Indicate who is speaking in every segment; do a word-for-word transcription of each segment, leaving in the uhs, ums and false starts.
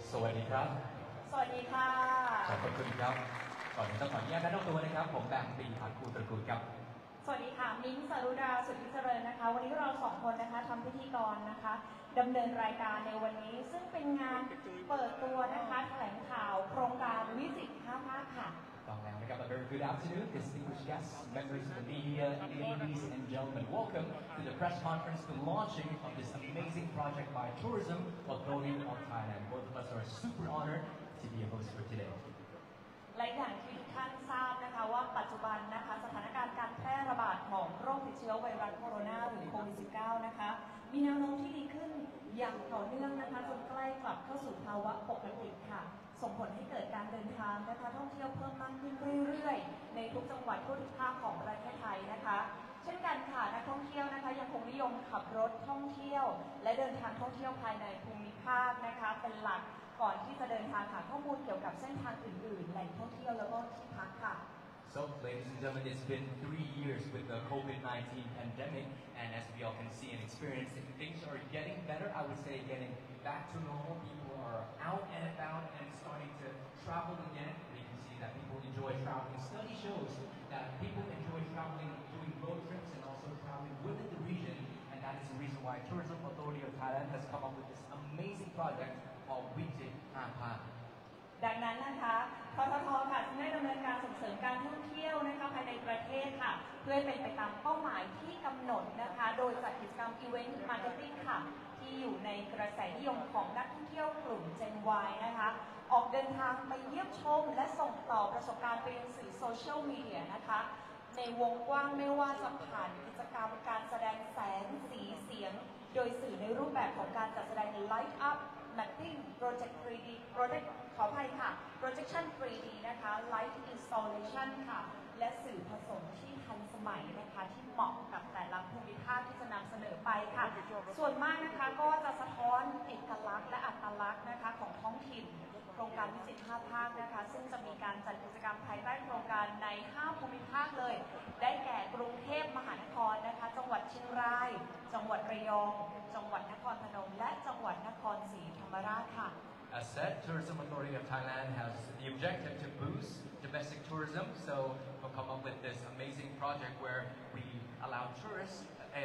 Speaker 1: สวัสดีครับ
Speaker 2: สวัสดีค่ะ
Speaker 1: ขอบคุณครับก่อนอื่นต้องขออนุญาตแนะนำตัวนะครับผมแบงค์ปีพัฒน์คูตระกูลครับ
Speaker 2: สวัสดีค่ะมิ้งสรุดาสุทธิเจริญนะคะวันนี้เราสองคนนะคะทำพิธีกรนะคะดำเนินรายการในวันนี้ซึ่งเป็นงานเปิดตัวนะคะแถลงข่าวโครงการวิจิตรห้าภาคค่ะ
Speaker 1: ต้องแล้วนะครับ A very good afternoon, distinguished guests, members of the media, ladies and gentlemen. Welcome to the press conference, the launching of this amazing project by Tourism Authority of Thailand. Both of us are super honored to be a host for today.
Speaker 2: และอย่างที่ทุกท่านทราบนะคะว่าปัจจุบันนะคะสถานการณ์การแพร่ระบาดของโรคติดเชื้อไวรัสโคโรนาหรือโควิด สิบเก้า นะคะมีแนวโน้มที่ดีขึ้นอย่างต่อเนื่องนะคะจนใกล้กลับเข้าสู่ภาวะปกติค่ะส่งผลให้เกิดการเดินทางนะคะท่องเที่ยวเพิ่มมากขึ้นเรื่อยๆในทุกจังหวัดทั่วทุกภาคของประเทศไทยนะคะเช่นกันค่ะนักท่องเที่ยวนะคะยังคงนิยมขับรถท่องเที่ยวและเดินทางท่องเที่ยวภายในภูมิภาคนะคะเป็นหลักก่อนที่จะเดินทางหาข้อมูลเกี่ยวกับเส้นทางอื่นๆแหล่งท่องเที่ยวแล้วก็ที่พักค่ะ
Speaker 1: So, ladies and gentlemen, it's been three years with the COVID nineteen pandemic, and as we all can see and experience, things are getting better. I would say getting back to normal. People are out and about and starting to travel again. We can see that people enjoy traveling. Study shows that people enjoy traveling, doing road trips, and also traveling within the region. And that is the reason why Tourism Authority of Thailand has come up with this amazing project called Visit Hapa.
Speaker 2: ดังนั้นนะคะทททค่ะจึงได้ดำเนินการส่งเสริมการท่องเที่ยวนะคะภายในประเทศค่ะเพื่อเป็นไปตามเป้าหมายที่กำหนดนะคะโดยจัดกิจกรรม Event Marketing ค่ะที่อยู่ในกระแสนิยมของนักท่องเที่ยวกลุ่ม Gen Y นะคะออกเดินทางไปเยี่ยมชมและส่งต่อประสบการณ์ไปยังสื่อโซเชียลมีเดียนะคะในวงกว้างไม่ว่าจะผ่านกิจกรรมการแสดงแสงสีเสียงโดยสื่อในรูปแบบของการจัดแสดง Light Up Mapping Project ทรี ดี Project ขออภัยค่ะ Projection ทรี ดี นะคะ Light Installation ค่ะและสื่อผสมที่ทันสมัยนะคะที่เหมาะกับแต่ละภูมิภาคที่จะนำเสนอไปค่ะส่วนมากนะคะก็จะสะท้อนเอกลักษณ์และอัตลักษณ์นะคะของท้องถิ่นโครงการวิจิตรห้าภาคนะคะซึ่งจะมีการจัดกิจกรรมภายใต้โครงการในห้าภูมิภาคเลยได้แก่กรุงเทพมหานครนะคะจังหวัดเชียงรายจังหวัดระยองจังหวัดนครพนมและจังหวัดนครศรีธรรมราชค่ะ
Speaker 1: As said, Tourism Authority of Thailand has the objective to boost domestic tourism, so we'll come up with this amazing project where we allow tourists,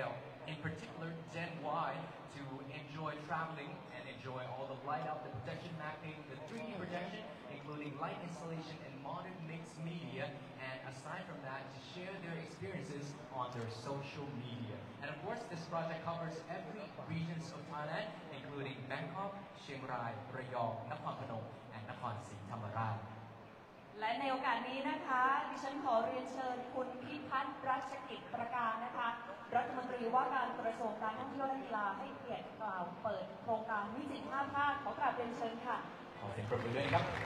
Speaker 1: in particular Gen Y, to enjoy traveling and enjoy all the light up, the projection mapping, the three D projection, including light installation and modern mixed media, and aside from that, to share their experiences on their social media. And of course, this project covers every regions of Thailand, including Bangkok, Chiang Rai, Rayong, Nakhon Phanom, and Nakhon Si Thammarat.
Speaker 2: และในโอกาสนี้นะคะดิฉันขอเรียนเชิญคุณพิพัฒน์รัชกิจประการนะคะรัฐมนตรีว่าการกระทรวงการท่องเที่ยวและกีฬาให้เกียรติกล่าวเปิดโครงการวิจิตรห้าภาคขอกราบเรียนเชิญค่ะ
Speaker 1: ขอเสียงปรบมือด้วยครับ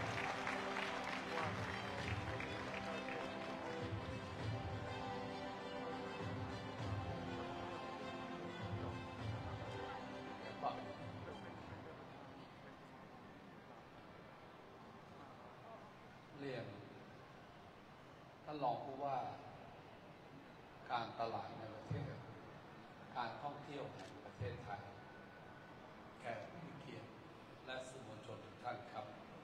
Speaker 3: เรียนท่านรองผู้ว่าการตลาดในประเทศการท่องเที่ยวแห่งประเทศไทยแขกผู้มีเกียรติและสื่อมวลชนทุกท่านครับ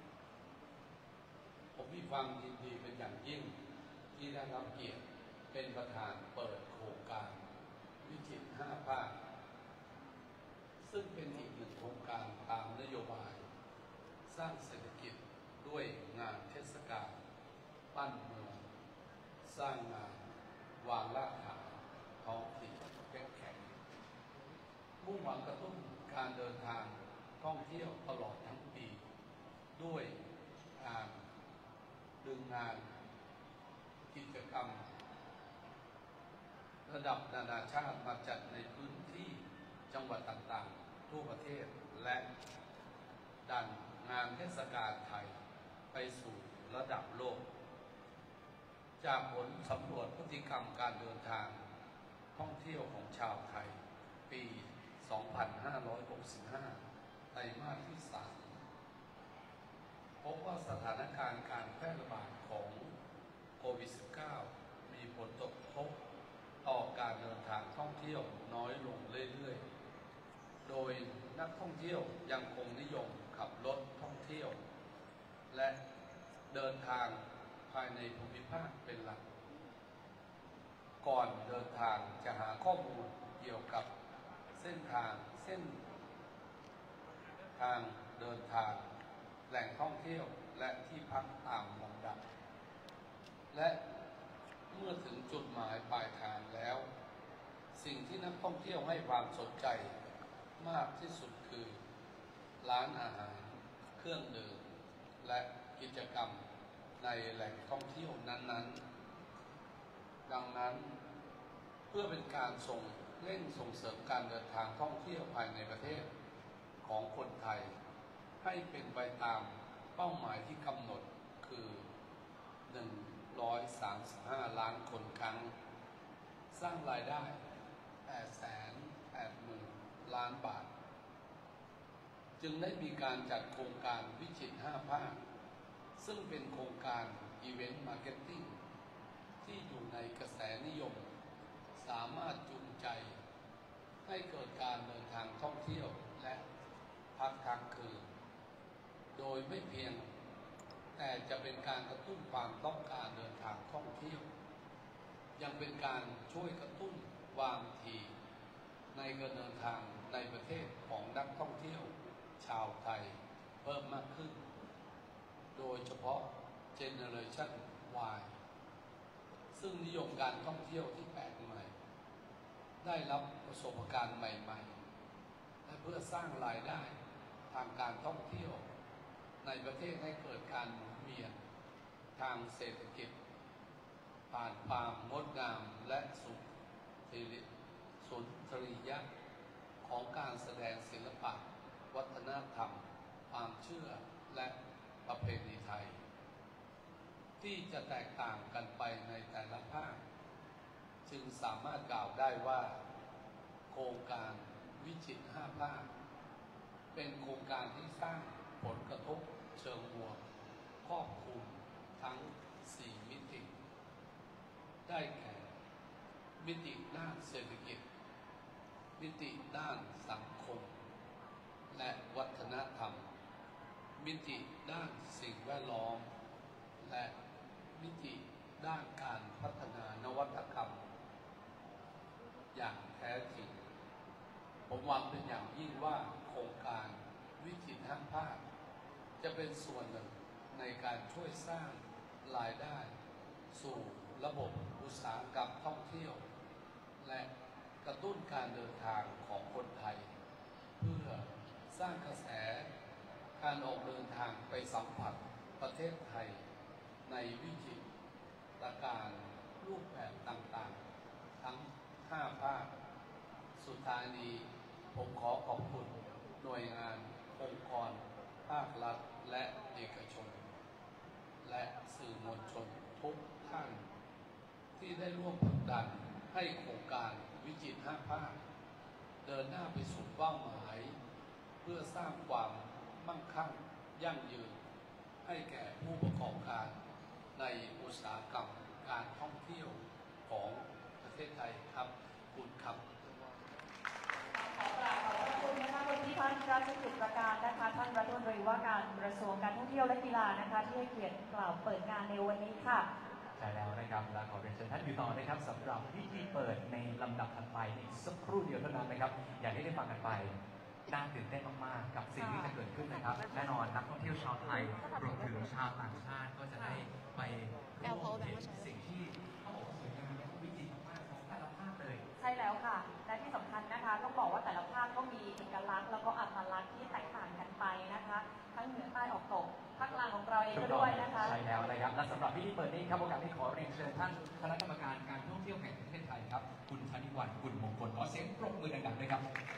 Speaker 3: ผมมีความยินดีเป็นอย่างยิ่งที่ได้รับเกียรติเป็นประธานเปิดโครงการวิจิตรห้าภาคซึ่งเป็นอีกหนึ่งโครงการตามนโยบายสร้างเศรษฐกิจด้วยงานเทศกาลปั้นเมืองสร้างงานวางรากฐานท้องถิ่นเข้มแข็งมุ่งหวังกระตุ้นการเดินทางท่องเที่ยวตลอดทั้งปีด้วยการดึงงานกิจกรรมระดับนานาชาติมาจัดในพื้นที่จังหวัดต่างๆทั่วประเทศและดันงานเทศกาลไทยไปสู่ระดับโลกจากผลสำรวจพฤติกรรมการเดินทางท่องเที่ยวของชาวไทยปี สองพันห้าร้อยหกสิบห้า ไตรมาสที่ สาม พบว่าสถานการณ์การแพร่ระบาดของโควิด สิบเก้า มีผลกระทบต่อการเดินทางท่องเที่ยวน้อยลงเรื่อยๆโดยนักท่องเที่ยวยังคงนิยมขับรถท่องเที่ยวที่ยว และเดินทางภายในภูมิภาคเป็นหลัก ก่อนเดินทางจะหาข้อมูลเกี่ยวกับเส้นทางเส้นทางเดินทางแหล่งท่องเที่ยวและที่พักตามลำดับและเมื่อถึงจุดหมายปลายทางแล้ว สิ่งที่นักท่องเที่ยวให้ความสนใจมากที่สุดคือร้านอาหารเครื่องดื่มและกิจกรรมในแหล่งท่องเที่ยวนั้นๆดังนั้นเพื่อเป็นการส่งเร่งส่งเสริมการเดินทางท่องเที่ยวภายในประเทศของคนไทยให้เป็นไปตามเป้าหมายที่กำหนดคือหนึ่งร้อยสามสิบห้าล้านคนครั้งสร้างรายได้แปดแสนแปดหมื่นล้านบาทจึงได้มีการจัดโครงการวิจิตรห้าภาคซึ่งเป็นโครงการอีเวนต์มาร์เก็ตติ้งที่อยู่ในกระแสนิยมสามารถจูงใจให้เกิดการเดินทางท่องเที่ยวและพักค้างคืนโดยไม่เพียงแต่จะเป็นการกระตุ้นความต้องการเดินทางท่องเที่ยวยังเป็นการช่วยกระตุ้นวางทีในการเดินทางในประเทศของนักท่องเที่ยวชาวไทยเพิ่มมากขึ้นโดยเฉพาะ Generation Y ซึ่งนิยมการท่องเที่ยวที่แปลกใหม่ได้รับประสบการณ์ใหม่ๆและเพื่อสร้างรายได้ทางการท่องเที่ยวในประเทศให้เกิดการหมุนเวียนทางเศรษฐกิจผ่านความงดงามและสุนทรียะของการแสดงศิลปะวัฒนธรรมความเชื่อและประเพณีไทยที่จะแตกต่างกันไปในแต่ละภาคจึงสามารถกล่าวได้ว่าโครงการวิจิตรห้าภาคเป็นโครงการที่สร้างผลกระทบเชิงบวกครอบคลุมทั้งสี่มิติได้แก่มิติด้านเศรษฐกิจมิติด้านสังคมและวัฒนธรรมมิติด้านสิ่งแวดล้อมและมิติด้านการพัฒนานวัตกรรมอย่างแท้จริงผมหวังเป็นอย่างยิ่งว่าโครงการวิจิตรห้าภาคจะเป็นส่วนหนึ่งในการช่วยสร้างรายได้สู่ระบบอุตสาหกรรมท่องเที่ยวและกระตุ้นการเดินทางของคนไทยเพื่อสร้างกระแสการออกเดินทางไปสัมผัสประเทศไทยในวิจิตรการรูปแบบต่างๆทั้งห้าภาคสุดท้ายนี้ผมขอขอบคุณหน่วยงานองค์กรภาครัฐและเอกชนและสื่อมวลชนทุกท่านที่ได้ร่วมผลักดันให้โครงการวิจิตรห้าภาคเดินหน้าไปสู่เป้าหมายเพื่อสร้างความมั่งคั่งยั่งยืนให้แก่ผู้ประกอบการในอุตสาหกรรมการท่องเที่ยวของประเทศไทยครับคุณครับ
Speaker 2: ขอกราบขอบพระคุณนะคะคุณพิพัฒน์ราชกิจประการนะคะท่านรัฐมนตรีว่าการกระทรวงการท่องเที่ยวและกีฬานะคะที่ให้เกียรติกล่าวเปิดงานในวันนี้ค่ะ
Speaker 1: ใช่แล้วนะครับและขอเรียนเชิญท่านอยู่ต่อนะครับสำหรับพิธีเปิดในลำดับถัดไปอีกสักครู่เดียวเท่านั้นนะครับอย่างที่ได้ฟังกันไปน่าตื่นเต้นมากๆกับสิ่งที่จะเกิดขึ้นนะครับแน่นอนนักท่องเที่ยวชาวไทยรวมถึงชาวต่างชาติก็จะได้ไปร่วมเห็นสิ่งที่เขาบอกว่าสวยงามและวิจิตรมากของแต่ละภาคเลย
Speaker 2: ใช่แล้วค่ะและที่สำคัญนะคะต้องบอกว่าแต่ละภาคก็มีเอกลักษณ์แล้วก็อัตลักษณ์ที่แตกต่างกันไปนะคะทั้งเหนือใต้ออกตกภาคกลางของเราเองก็ด้วยนะคะ
Speaker 1: ใช่แล้วนะครับและสำหรับพิธีเปิดนี้ครับโอกาสที่ขอเรียนเชิญท่านคณะกรรมการการท่องเที่ยวแห่งประเทศไทยครับคุณชนิวันกุลมงคลขอเสียงปรบมือดังๆด้วยครับ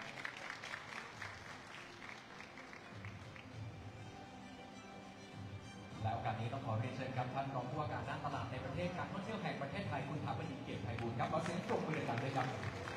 Speaker 1: และโอกาสนี้ต้องขอเรียนเชิญครับท่านรองผู้ว่าการด้านตลาดในประเทศการท่องเที่ยวแห่งประเทศไทยคุณถาวดีเกียรติไพบูลย์ครับขอเสียงปรบมือดังๆด้วยครับ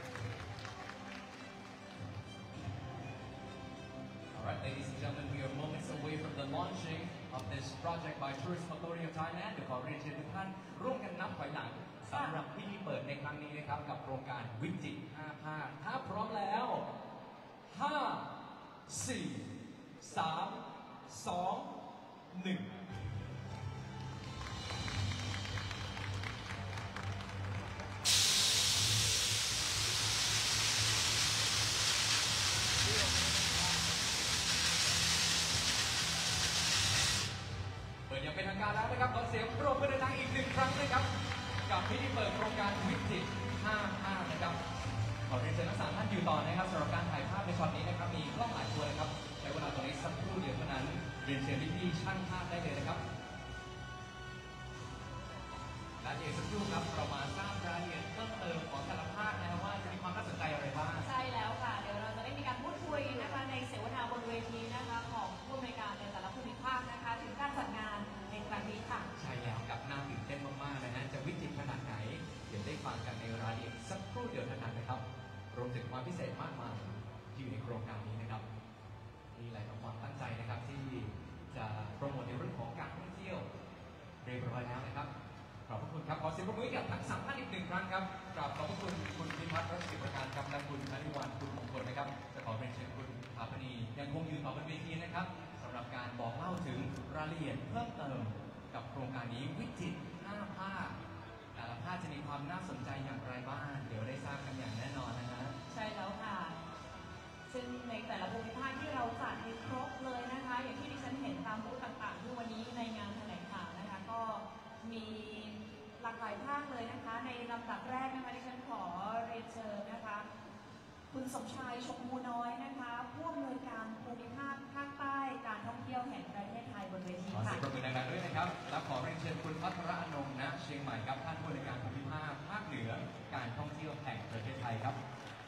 Speaker 1: Alright, ladies and gentlemen, we are moments away from the launching of this project by Tourism Authority of Thailand. เดี๋ยวขอเรียนเชิญทุกท่านร่วมกันนับถอยหลังสำหรับพิธีเปิดในครั้งนี้นะครับกับโครงการวิจิตรห้าภาคถ้าพร้อมแล้วห้า สี่ สาม สองหนึ่งเปิดอย่างเป็นทางการแล้วนะครับขอเสียงปรบมือดังๆอีกหนึ่งครั้งนะครับกับพิธีเปิดโครงการวิจิตรห้าห้านะครับขอเรียนเชิญทั้งสามท่านอยู่ต่อนะครับสำหรับการถ่ายภาพในช็อตนี้นะครับมีกล้องหลายตัวนะครับใช้เวลาตรงนี้สักครู่เดียวเท่านั้นเรียนเชิญพี่ๆช่างภาพได้เลยนะครับและเดี๋ยวสักครู่ครับเรามาทราบรายละเอียดเพิ่มเติมของแต่ละภาคนะครับว่าจะมีความน่าสนใจอะไรบ้าง
Speaker 2: ใช่แล้วค่ะเดี๋ยวเราจะได้มีการพูดคุยนะคะในเสวนาบนเวทีนะคะของผู้อำนวยการในแต่ละภูมิภาคนะคะถึงการจัดงานในครั้งนี้ค่ะ
Speaker 1: ใช่แล้วกับน่าตื่นเต้นมากๆนะฮะจะวิจิตรขนาดไหนเดี๋ยวได้ฟังกันในรายละเอียดสักครู่เดียวเท่านั้นนะครับรวมถึงความพิเศษมากมายที่อยู่ในโครงการนี้นะครับมีหลายความตั้งใจนะครับที่จะโปรโมทในเรื่องของการท่องเที่ยวเรียบร้อยแล้วนะครับขอบพระคุณครับขอเสียงปรบมือกับทั้งสามท่านอีกหนึ่งครั้งครับกราบขอบพระคุณคุณพิพัฒน์รัชกิจประการครับและคุณอนิวันคุณมงคลนะครับจะขอเรียนเชิญคุณถาปณียังคงยืนต่อบนเวทีนะครับสำหรับการบอกเล่าถึงรายละเอียดเพิ่มเติมกับโครงการนี้วิจิตรห้าภาคแต่ละภาคจะมีความน่าสนใจอย่างไรบ้างเดี๋ยวได้ทราบกันอย่างแน่นอนนะฮะ
Speaker 2: ใช่แล้วค่ะซึ่งในแต่ละภูมิภาคที่เราจัดให้ครบเลยนะคะอย่างที่ดิฉันเห็นตามบูธต่างๆที่วันนี้ในงานแถลงข่าวนะคะก็มีหลากหลายภาคเลยนะคะในลำดับแรกนะคะดิฉันขอเรียนเชิญนะคะคุณสมชายชมพูน้อยนะคะผู้อำนวยการภูมิภาคภาคใต้การท่องเที่ยวแห่งประเทศไทยบนเวที
Speaker 1: ค่ะขอเสี
Speaker 2: ย
Speaker 1: งปรบมือดังๆด้วยนะครับและขอเรียนเชิญคุณพัทรอนงค์ณเชียงใหม่ครับท่านผู้อำนวยการภูมิภาคภาคเหนือการท่องเที่ยวแห่งประเทศไทยครับ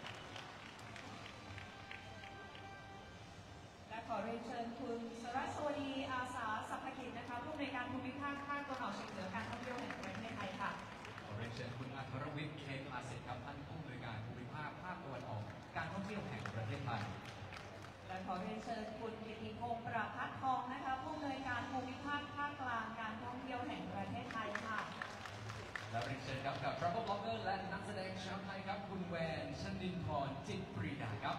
Speaker 2: และขอเรียนเชิญคุณสรัสวดีอาสาสัพพกิจนะคะผู้อำนวยการภูมิภาคภาคตะวันออกเฉียงเหนือการท่องเที่ยวแห่งประเทศไทยค่ะ
Speaker 1: ขอเรียนเชิญคุณอัครวิทย์เคพาสิทธิ์ครับท่านผู้อำนวยการภูมิภาคภาคตะวันออกการท่องเที่ยวแห่งประเทศไทย
Speaker 2: และขอเรียนเชิญคุณกิติพงศ์ประภัทรทองนะคะผู้อำนวยการภูมิภาคภาคกลางการท่องเที่ยวแห่งประเทศไทยค่ะ
Speaker 1: และเรียนเชิญครับกับ Travel Blogger และนักแสดงชาวไทยครับคุณแวนชนินทรจิตปรีดาครับ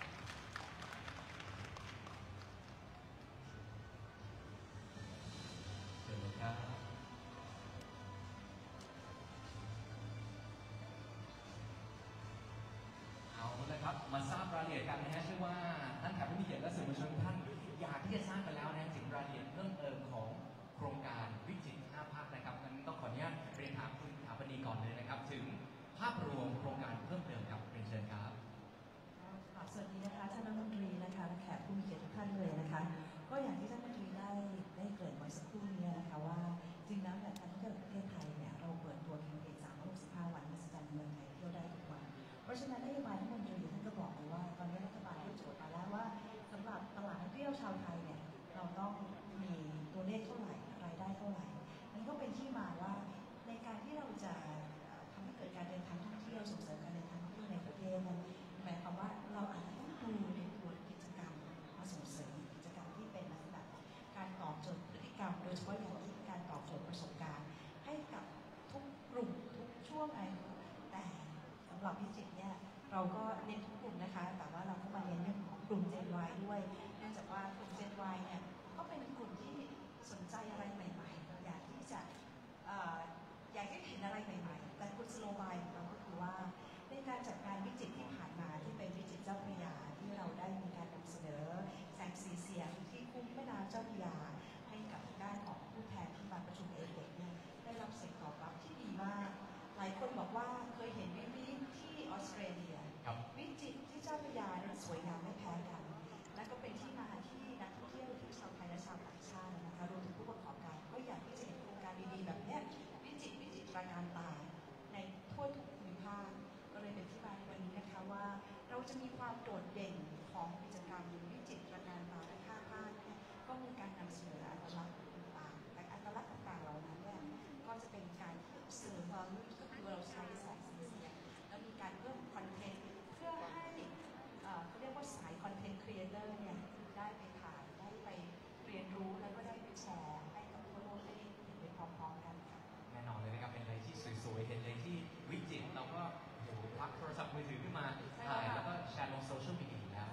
Speaker 1: เชิญเลยครับเอาเลยครับมาทราบรายละเอียดกันนะฮะเชื่อว่าท่านแขกผู้มีเกียรติและสื่อมวลชนท่านอยากที่จะทราบกันแล้วนะถึงรายละเอียดเพิ่มเติมของโครงการวิจิตรห้าภาคนะครับงั้นต้องขออนุญาตเรียนถามคุณถาปณีก่อนเลยนะครับถึงภาพรวมโครงการเพิ่มเติมครับเรียนเชิญครับ
Speaker 4: สวัสดีนะคะท่านรัฐมนตรีนะคะและแขกผู้มีเกียรติทุกท่านเลยนะคะก็อย่างที่ท่านรัฐมนตรีได้ได้เกริ่นไว้สักครู่นี้นะคะว่าจริงแล้วเนี่ยการท่องเที่ยวประเทศไทยเนี่ยเราเปิดตัวแคมเปญสามร้อยหกสิบห้าวันมหัศจรรย์เมืองไทยเที่ยวได้ทุกวันเพราะฉะนั้นนโยบายรัฐมนตรีท่านก็บอกเลยว่าตอนนี้รัฐบาลได้โจทย์มาแล้วว่าสำหรับตลาดท่องเที่ยวชาวไทยเนี่ยเราต้องมีตัวเลขเท่าไหร่รายได้เท่าไหร่นั่นก็เป็นที่มาว่าในการที่เราจะทำให้เกิดการเดินทางท่องเที่ยวส่งเสริมการเดินทางท่องเที่ยวในประเทศนั้นหมายความว่าเราอาจจะต้องดูในตัวกิจกรรมมาส่งเสริมกิจกรรมที่เป็นลักษณะการตอบโจทย์พฤติกรรมโดยเฉพาะอย่างยิ่งการตอบโจทย์ประสบการณ์ให้กับทุกกลุ่มทุกช่วงอายุแต่สำหรับพิจิตรเนี่ยเราก็เน้นทุกกลุ่มนะคะแต่ว่าเราก็มาเน้นเรื่องของกลุ่ม Gen Y ด้วยเนื่องจากว่ากลุ่ม Gen Y เนี่ยก็เป็นกลุ่มที่สนใจอะไรใหม่ๆอยากที่จะอยากให้เห็นอะไรใหม่ๆแต่กุศโลบายของเราก็คือว่าในการจัดงานวิจิตรที่ผ่านมาที่เป็นวิจิตรเจ้าพระยาที่เราได้มีการนำเสนอแสงสีเสียงที่คุ้มแม่น้ำเจ้าพระยาให้กับด้านของผู้แทนที่มาประชุมเอเปกเนี่ยได้รับเสียงตอบรับที่ดีมากหลายคนบอกว่าเคยเห็นวิวิที่ออสเตรเลียวิจิตรที่เจ้าพระยาเนี่ยสวยงามไม่แพ้กันและก็เป็นที่มาที่นักท่องเที่ยวทั้งชาวไทยและชาวต่างชาตินะคะรวมถึงผู้ประกอบการก็อยากที่จะเห็นโครงการดีๆแบบนี้วิจิตรวิจิตรตระการตาในทั่วทุกภูมิภาคก็เลยเป็นที่มาในวันนี้นะคะว่าเราจะมีความโดดเด่นของกิจกรรมวิจิตรตระการตาทั้งห้าภาคเนี่ยก็มีการนำเสนออัตลักษณ์ต่างๆแต่อัตลักษณ์ต่างๆเหล่านั้นเนี่ยก็จะเป็นการสื่อความรู้ก็คือเราใช้แสงสีเสียงแล้วมีการเพิ่มคอนเทนต์เพื่อให้เขาเรียกว่าสายคอนเทนต์ครีเอเตอร์เนี่ยได้ไปถ่ายได้ไปเรียนรู้แล้วก็ได้ไปแชร์ให้กับทั่วโลกได้เห็นไปพร้อมๆกันค่ะ
Speaker 1: แน่นอนเลยนะครับเป็นอะไรที่สวยๆเห็นเลยที่วิจิตรเราก็โอ้โหพักโทรศัพท์มือถือขึ้นมาถ่ายแล้วก็แชร์ลงโซเชียลมีเดียแล้ว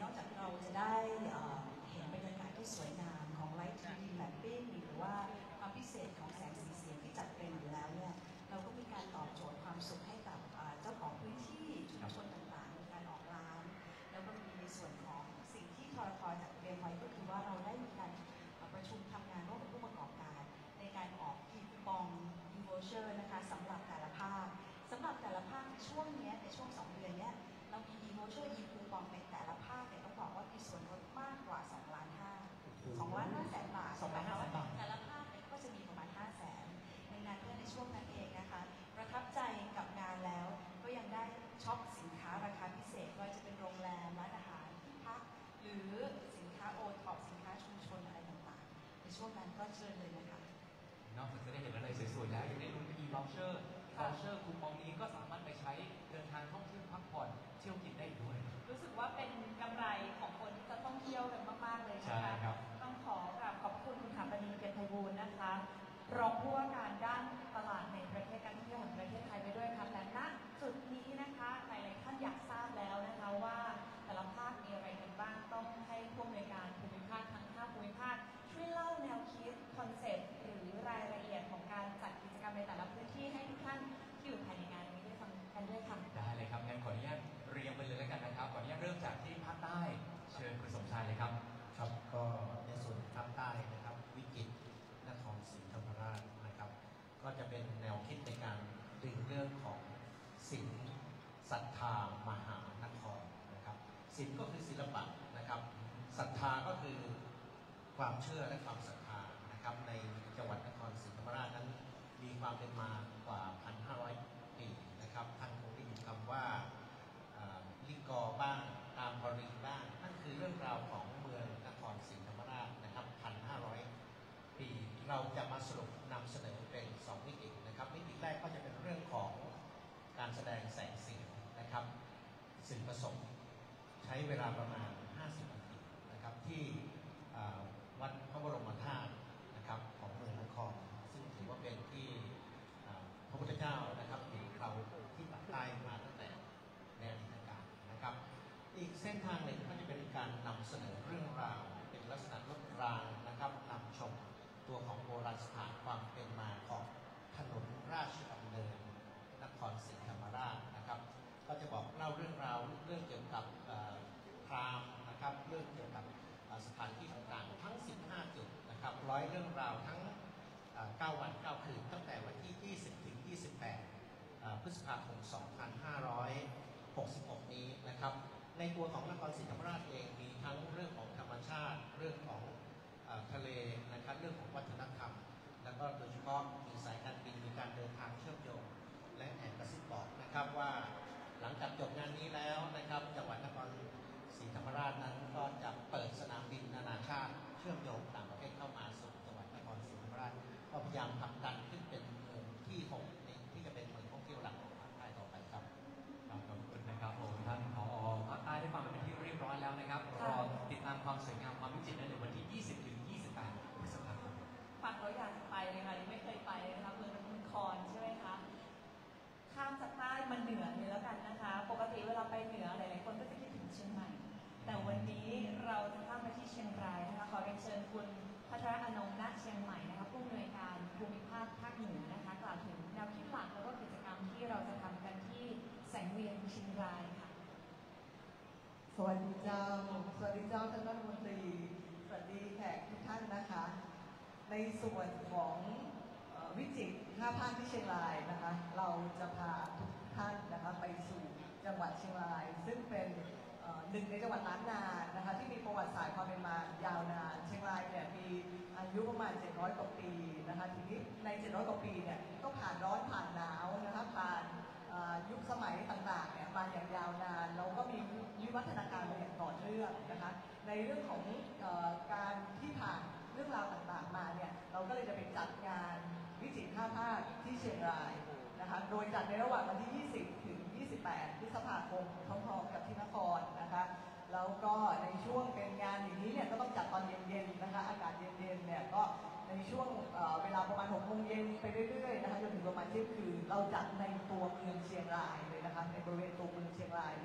Speaker 4: นอกจากเราจะได้เห็นบรรยากาศที่สวยงามของ Light ทรี ดี Mapping หรือว่าความพิเศษของแสงสีเสียงที่จัดเต็มอยู่แล้วเนี่ยเราก็มีการตอบโจทย์ความสุขให้กับเจ้าของพื้นที่ชุมชนต่างๆในการออกร้านแล้วก็มีในส่วนของสิ่งที่ทรทจัดเตรียมไว้ก็คือว่าเราได้มีการประชุมทำงานร่วมกับผู้ประกอบการในการออกอีคูปองอีโวเชอร์นะคะสำหรับแต่ละภาคสำหรับแต่ละภาคช่วงนี้ในช่วงสองเดือนนี้เรามีอีโวเชอร์อีคูปองในแต่ละภาคเนี่ยต้องบอกว่ามีส่วนลดมากกว่าสองล้านห้าสองล้านห้าแสนบาท
Speaker 1: สองล้านห้าแสนบาท
Speaker 4: แต่ละภาคเนี่ยก็จะมีประมาณห้าแสนในนั้นเพื่อในช่วงนั้นเองนะคะประทับใจกับงานแล้วก็ยังได้ช็อปสินค้าราคาพิเศษก็จะเป็นโรงแรมร้านอาหารที่พักหรือสินค้าโอท็อปสินค้าชุมชนอะไรต่างๆในช่วงนั้นก็เชิญเลยนะคะ
Speaker 1: นอกจากจะได้เห็นอะไรสวยๆแล้วยังได้ลุ้น e-voucher voucher คูปองนี้ก็สามารถไปใช้เดินทางท่องเที่ยวพักผ่อนเที่ยวกินได้ด้วย
Speaker 2: รู้สึกว่าเป็นกำไรของคนที่จะท่องเที่ยวกันมากๆเลยนะคะ
Speaker 1: ใช่ครับ
Speaker 2: ต้องขอกราบขอบคุณคุณถาปณีเกษไพบูลย์นะคะรองผู้ว่าการด้านตลาดในประเทศการท่องเที่ยวแห่งประเทศไทยไปด้วยค่ะและณจุดนี้นะคะหลายๆท่านอยากทราบแล้วนะคะว่าแต่ละภาคมีอะไรกันบ้างต้องให้ผู้อำนวยการภูมิภาคทั้งห้าภูมิภาคช่วยเล่าแนวคิดคอนเซ็ปต์หรือรายละเอียดของการจัดกิจกรรมในแต่ละพื้นที่ให้ทุกท่านที่อยู่ภายในงานนี้ได้ฟังกันด้วยค่ะ
Speaker 1: ได้เลยครับงั้นขออนุญาตเรียงไปเลยแล้วกันนะครับขออนุญาตเริ่มจากที่ภาคใต้เชิญคุณสมชายเลยครับ
Speaker 5: ครับก็ในส่วนภาคใต้นะครับวิจิตรนครศรีธรรมราชนะครับก็จะเป็นแนวคิดในการดึงเรื่องของศิลป์ศรัทธามหานครนะครับศิลป์ก็คือศิลปะนะครับศรัทธาก็คือความเชื่อและความศรัทธานะครับในจังหวัดนครศรีธรรมราชนั้นมีความเป็นมากว่า หนึ่งพันห้าร้อย ปีนะครับท่านคงได้ยินคำว่าลิกอบ้างตามบรีบ้างนั่นคือเรื่องราวของเมืองนครศรีธรรมราชนะครับ หนึ่งพันห้าร้อย ปีเราจะมาสรุปนำเสนอเป็นสองมิตินะครับมิติแรกก็จะเป็นเรื่องของการแสดงแสงสีนะครับศิลปผสมใช้เวลาประมาณห้าสิบนาทีนะครับที่วัดพระบรมธาตุนะครับของเมืองนครซึ่งถือว่าเป็นที่พระพุทธเจ้านะครับเห็นเราที่ปักใต้มาตั้งแต่ในอดีตการนะครับอีกเส้นทางหนึ่งก็จะเป็นการนำเสนอเรื่องราวเป็นลักษณะรถรางนะครับนำชมตัวของโบราณสถานความเป็นมาของถนนราชดำเนินนครศรีธรรมราชนะครับก็จะบอกเล่าเรื่องราวเรื่องเกี่ยวกับพราหมณ์นะครับเรื่องเกี่ยวกับสถานที่ต่างๆทั้งสิบห้าจุดนะครับร้อยเรื่องราวทั้งเก้าวันเก้าคืนตั้งแต่วันที่ยี่สิบถึงยี่สิบแปดพฤษภาคมสองพันห้าร้อยหกสิบหกนี้นะครับในตัวของนครศรีธรรมราชเองมีทั้งเรื่องของธรรมชาติเรื่องของทะเลนะครับเรื่องของวัฒนธรรมแล้วก็โดยเฉพาะมีสายการบินมีการเดินทางเชื่อมโยงและแอบกระซิบบอกนะครับว่าหลังจากจบงานนี้แล้วนะครับจังหวัดนครศรีธรรมราชนั้นก็จะเปิดสนามบินนานาชาติเชื่อมโยงต่างประเทศเข้ามาสู่จังหวัดนครศรีธรรมราชก็พยายามผลักดันขึ้นเป็นเมืองที่หกที่จะเป็นเมืองท่องเที่ยวหลักของภาคใต้ต่อไปครับ
Speaker 1: ขอบคุณนะครับผมท่านผอ.ภาคใต้ได้ฟังเป็นที่เรียบร้อยแล้วนะครับรอติดตามความสวยงามความวิจิตรในวันที่ยี่สิบถึงยี่สิบแปดพฤษภาคม
Speaker 2: ฟังแล้วอยากจะไปเลยค่ะยังไม่เคยไปเลยนะคะเมืองนครใช่ไหมคะข้ามจากใต้มาเหนือเลยแล้วกันนะคะปกติเวลาไปเหนือหลายๆคนก็จะคิดถึงเชียงใหม่แต่วันนี้เราจะข้ามมาที่เชียงรายนะคะขอเรียนเชิญคุณพัชรอนงค์ ณ เชียงใหม่นะคะผู้อำนวยการภูมิภาคภาคเหนือนะคะกล่าวถึงแนวคิดหลักแล้วก็กิจกรรมที่เราจะทำกันที่แสงเวียนเชียงรายค่ะ
Speaker 6: สวัสดีเจ้าสวัสดีเจ้าท่านรัฐมนตรีสวัสดีแขกทุกท่านนะคะในส่วนของวิจิตรห้าภาคที่เชียงรายนะคะเราจะพาทุกท่านนะคะไปสู่จังหวัดเชียงรายซึ่งเป็นหนึ่งในจังหวัดล้านนานะคะที่มีประวัติศาสตร์ความเป็นมายาวนานเชียงรายเนี่ยมีอายุประมาณเจ็ดร้อยกว่าปีนะคะทีนี้ในเจ็ดร้อยกว่าปีเนี่ยก็ผ่านร้อนผ่านหนาวนะคะผ่านยุคสมัยต่างๆเนี่ยมาอย่างยาวนานเราก็มีวิวัฒนาการมาอย่างต่อเนื่องนะคะในเรื่องของการที่ผ่านเรื่องราวต่างๆมาเนี่ยเราก็เลยจะไปจัดงานวิจิตรห้าภาคที่เชียงรายนะคะโดยจัดในระหว่างวันที่ยี่สิบถึงยี่สิบแปดพฤษภาคมพร้อมๆกับที่นครนะคะแล้วก็ในช่วงเป็นงานอย่างนี้เนี่ยก็ต้องจัดตอนเย็นๆนะคะอากาศเย็นๆเนี่ยก็ในช่วงเวลาประมาณหกโมงเย็นไปเรื่อยๆนะคะจนถึงประมาณเที่ยงคืนเราจัดในตัวเมืองเชียงรายเลยนะคะในบริเวณตัวเมืองเชียงรายเลย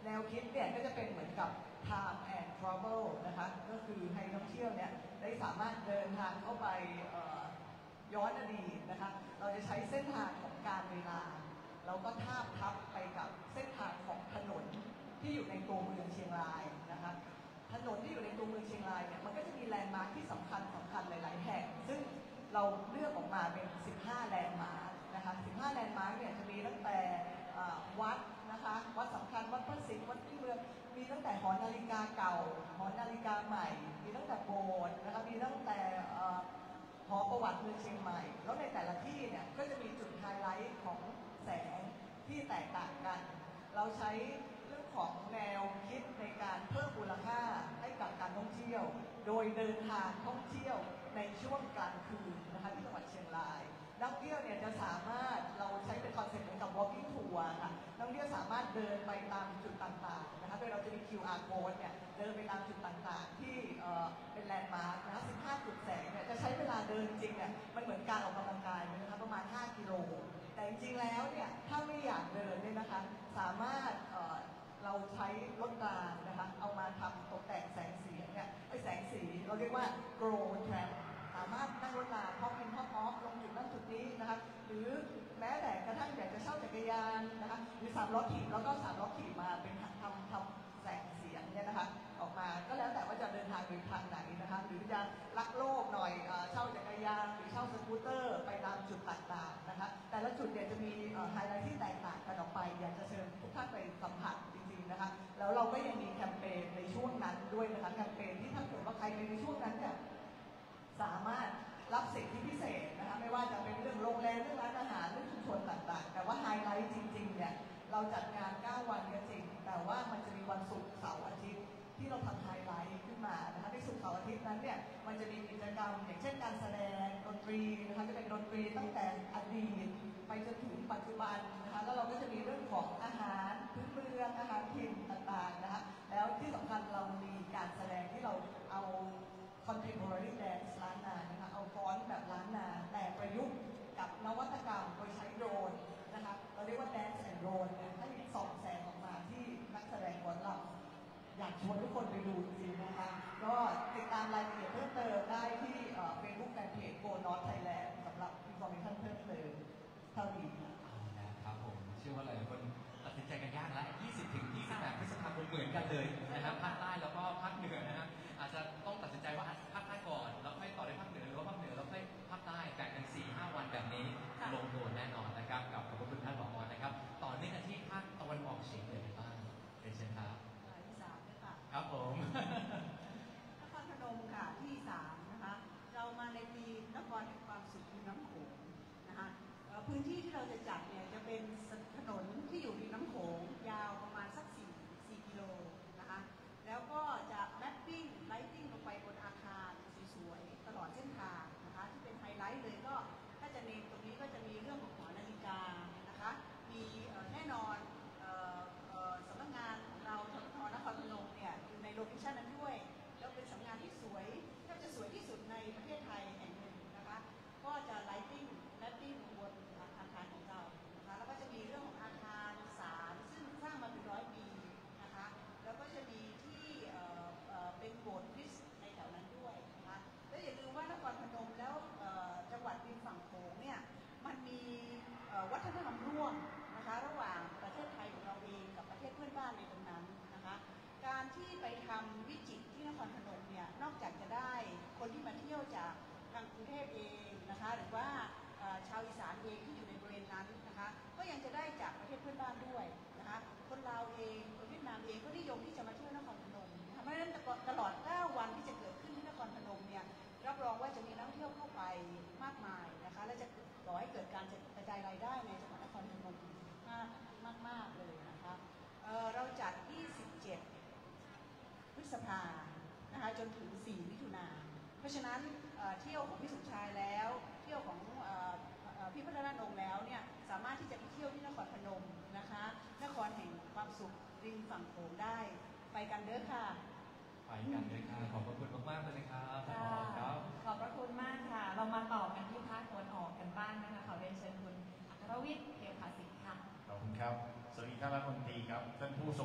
Speaker 6: แนวคิดเนี่ยก็จะเป็นเหมือนกับ time and travel นะคะก็คือให้นักเที่ยวเนี่ยได้สามารถเดินทางเข้าไปย้อนอดีตนะคะเราจะใช้เส้นทางของการเวลาเราก็ทาบทับไปกับเส้นทางของถนนที่อยู่ในตัวเมืองเชียงรายนะคะถนนที่อยู่ในตัวเมืองเชียงรายเนี่ยมันก็จะมีแลนด์มาร์คที่สำคัญสำคัญหลายๆแห่งซึ่งเราเลือกออกมาเป็นสิบห้าแลนด์มาร์คนะคะสิบห้าแลนด์มาร์คเนี่ยจะมีตั้งแต่วัดนะคะวัดสำคัญวัดพระสิงห์วัดที่เมืองมีตั้งแต่หอนาฬิกาเก่าหอนาฬิกาใหม่มีตั้งแต่โบสถ์นะคะมีตั้งแต่หอประวัติเมืองเชียงใหม่แล้วในแต่ละที่เนี่ยก็จะมีจุดไฮไลท์ของแสงที่แตกต่างกันเราใช้เรื่องของแนวคิดในการเพิ่มมูลค่าให้กับการท่องเที่ยวโดยเดินทางท่องเที่ยวในช่วงกลางคืนนะคะที่จังหวัดเชียงรายนักท่องเที่ยวเนี่ยจะสามารถเราใช้เป็นคอนเซ็ปต์เหมือนกับ walking tour ค่ะนักท่องเที่ยวสามารถเดินไปตามจุดต่างๆนะคะโดยเราจะมี คิว อาร์ code เนี่ยเดินไปตามจุดต่างๆที่เอ่อเป็นแลนด์มาร์คนะคะสิบห้าจุดแสงเนี่ยจะใช้เวลาเดินจริงเนี่ยมันเหมือนการออกกำลังกายเลยนะคะประมาณห้ากิโลแต่จริงๆแล้วเนี่ยถ้าไม่อยากเดินเนี่ยนะคะสามารถเอ่อเราใช้รถรางนะคะเอามาทำตกแต่งแสงสีเนี่ยไอ้แสงสีเราเรียกว่า grow tram สามารถนั่งรถรางพอกินพอพอลงจุดนั้นจุดนี้นะคะหรือแม้แต่กระทั่งอยากจะเช่าจักรยานนะคะหรือสามล้อถีบแล้วก็สามล้อถีบมาเป็นทำทำแสงเสียงเนี่ยนะคะออกมาก็แล้วแต่ว่าจะเดินทางโดยทางไหนนะคะหรือจะรักโลกหน่อยเช่าจักรยานหรือเช่าสกูตเตอร์ไปตามจุดต่างๆนะคะแต่ละจุดเนี่ยจะมีไฮไลท์ที่แตกต่างกันออกไปอยากจะเชิญทุกท่านไปสัมผัสจริงๆนะคะแล้วเราก็ยังมีแคมเปญในช่วงนั้นด้วยนะคะแคมเปญที่ถ้าเกิดว่าใครไปในช่วงนั้นเนี่ยสามารถรับสิทธิพิเศษนะคะไม่ว่าจะเป็นเรื่องโรงแรมเรื่องร้านอาหารเรื่องชุมชนต่างๆแต่ว่าไฮไลท์จริงๆเนี่ยเราจัดงานเก้าวันก็จริงแต่ว่ามันจะมีวันศุกร์เสาร์อาทิตย์ที่เราทำไฮไลท์ขึ้นมานะคะในศุกร์เสาร์อาทิตย์นั้นเนี่ยมันจะมีกิจกรรมอย่างเช่นการแสดงดนตรีนะคะจะเป็นดนตรีตั้งแต่อดีตไปจนถึงปัจจุบันนะคะแล้วเราก็จะมีเรื่องของอาหารพื้นเมืองอาหารถิ่นต่างๆนะคะแล้วที่สำคัญเรามีการแสดงที่เราเอาcontemporary dance ล้านนานะคะเอาฟ้อนแบบล้านนาแต่ประยุกต์กับนวัตกรรมโดยใช้โดรนนะคะเราเรียกว่า dance and drone นะให้ส่องแสงออกมาที่นักแสดงของเราอยากชวนทุกคนไปดูจริงๆนะคะก็ติดตามรายละเอียดเพิ่มเติมได้ที่เฟซบุ๊กแฟนเพจ Go North Thailand สำหรับ information เพิ่มเติมเท่านี้
Speaker 1: นะครับผมเชื่อว่าหลายคนตัดสินใจกันยากแล้วยี่สิบถึงยี่สิบแปดพฤษภาคมเหมือนกันเลยนะครับภาคใต้แล้วก็ภาคเหนือนะฮะอาจจะต้องตัดสินใจว่าภาคใต้ก่อนแล้วค่อยต่อด้วยภาคเหนือหรือว่าภาคเหนือแล้วค่อยภาคใต้แบ่งกันสี่ห้าวันแบบนี้ลงตัวแน่นอนนะครับกับขอบคุณท่านผอ.นะครับต่อเนื่องกันที่ภาคตะวันออกเฉียงเหนือบ้างเป็นเช่นครับ
Speaker 7: ที่สามนะคะ
Speaker 1: ครับผม
Speaker 7: นครพนมค่ะที่สามนะคะเรามาในปีนครแห่งความสุขริมน้ำโขงนะคะพื้นที่ที่เราจะจัดเนี่ยจะเป็นถนนที่อยู่ริมน้ำโขงยาวประมาณสักสี่สี่กิโลนะคะแล้วก็จะแมปปิ้งไลท์ติ้งลงไปบนอาคารสวยๆตลอดเส้นทางนะคะที่เป็นไฮไลท์เลยก็ถ้าจะเน้นตรงนี้ก็จะมีเรื่องของหอนาฬิกานะคะมีแน่นอนสำนักงานของเราททนครพนมเนี่ยอยู่ในโลเคชั่นนั้นด้วยแล้วเป็นสำนักงานที่สวยแทบจะสวยที่สุดในประเทศไทยแห่งหนึ่งนะคะก็จะไลท์ติ้งแมปปิ้งบนอาคารของเรานะคะแล้วก็จะมีเรื่องของอาคารศาลซึ่งสร้างมาเป็นร้อยปีนะคะแล้วก็จะมีที่เป็นโบสถ์คริสต์ในแถวนั้นด้วยนะคะแล้วอย่าลืมว่านครพนมแล้วจังหวัดริมฝั่งโขงเนี่ยมันมีวัฒนธรรมร่วมนะคะระหว่างประเทศไทยของเราเองกับประเทศเพื่อนบ้านในตรงนั้นนะคะการที่ไปทำวิจิตรที่นครพนมเนี่ยนอกจากจะได้คนที่มาเที่ยวจากทางกรุงเทพเองนะคะหรือว่าชาวอีสานเองที่อยู่ในบริเวณนั้นนะคะก็ยังจะได้จากประเทศเพื่อนบ้านด้วยนะคะคนลาวเองคนเวียดนามเองก็นิยมที่จะมาเที่ยวนครพนมเพราะฉะนั้นตลอดเก้าวันที่จะเกิดขึ้นที่นครพนมเนี่ยรับรองว่าจะมีนักท่องเที่ยวเข้าไปมากมายนะคะและจะก่อให้เกิดการกระจายรายได้ในจังหวัดนครพนมมากมากมากเลยนะคะเเราจัดยี่สิบเจ็ดพฤษภานะคะจนถึงสี่มิถุนายนเพราะฉะนั้นเที่ยวของพี่สมชายแล้วเที่ยวของพี่พัฒนานงค์แล้วเนี่ยสามารถที่จะไปเที่ยวที่นครพนมนะคะนครแห่งความสุขริมฝั่งโขงได้ไปกันเด้อค่ะ
Speaker 1: ไปกันเลยค่ะขอบพระคุณมากๆเลยนะครับครับ
Speaker 2: ขอบพระคุณมากค่ะเรามาต่อกันที่ภาคตะวันออกกันบ้างนะคะขอเรียนเชิญคุณอัครวิทย์เทพาสิทธิ์ค่ะ
Speaker 8: ขอบคุณครับสวัสดีท่านรัฐมนตรีครับท่านผู้ทรงเกียรติ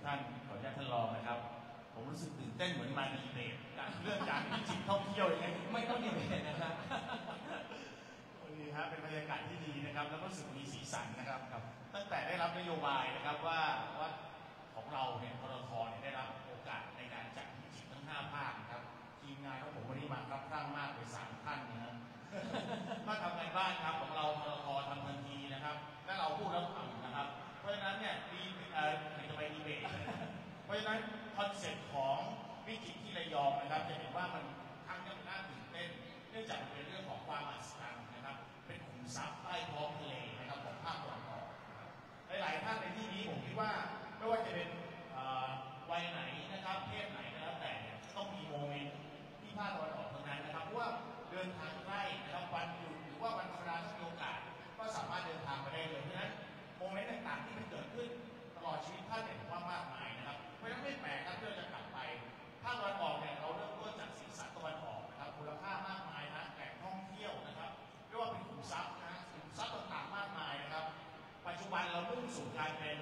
Speaker 8: ท่านขออนุญาตท่านรองนะครับผมรู้สึกตื่นเต้นเหมือนมาดีเบตเรื่องการวิจิตรท่องเที่ยวอย่างนี้ไม่ต้องดีเบตนะครับดีครับเป็นบรรยากาศที่ดีนะครับแล้วก็รู้สึกมีสีสันนะครับตั้งแต่ได้รับนโยบายนะครับว่าว่าของเราเนี่ยปตทเนี่ยได้รับโอกาสในการจัดวิจิตรทั้งห้าภาคนะครับทีมงานของผมวันนี้มาครับข้างมากเลยสามท่านนะครับมาทำงานบ้านครับของเราปตททำทันทีนะครับและเราพูดแล้วทำนะครับเพราะฉะนั้นเนี่ยดีเอ่อจะไปดีเบตเพราะฉะนั้นคอนเซ็ปต์ของวิจิตรที่ระยองนะครับจะเห็นว่ามันทั้งนี้มันน่าตื่นเต้นเนื่องจากเป็นเรื่องของความมหัศจรรย์นะครับเป็นขุมทรัพย์ใต้ท้องทะเลนะครับของภาคตะวันออกหลายๆท่านในที่นี้ผมคิดว่าไม่ว่าจะเป็นวัยไหนนะครับเพศไหนก็แล้วแต่เนี่ยต้องมีโมเมนต์ที่ภาคตะวันออกทั้งนั้นนะครับเพราะว่าเดินทางใกล้นะครับวันหยุดหรือว่าวันธรรมดาถ้ามีโอกาสก็สามารถเดินทางไปได้เลยเพราะฉะนั้นโมเมนต์ต่างๆที่มันเกิดขึ้นตลอดชีวิตท่านเนี่ยว่ามากมายนะครับเพราะฉะนั้นไม่แปลกครับที่เราจะกลับไปภาคตะวันออกเนี่ยเราเริ่มต้นจากสีสันตะวันออกนะครับมูลค่ามากมายนะแหล่งท่องเที่ยวนะครับเรียกว่าเป็นขุมทรัพย์นะขุมทรัพย์ต่างๆมากมายนะครับปัจจุบันเรามุ่งสู่การเป็น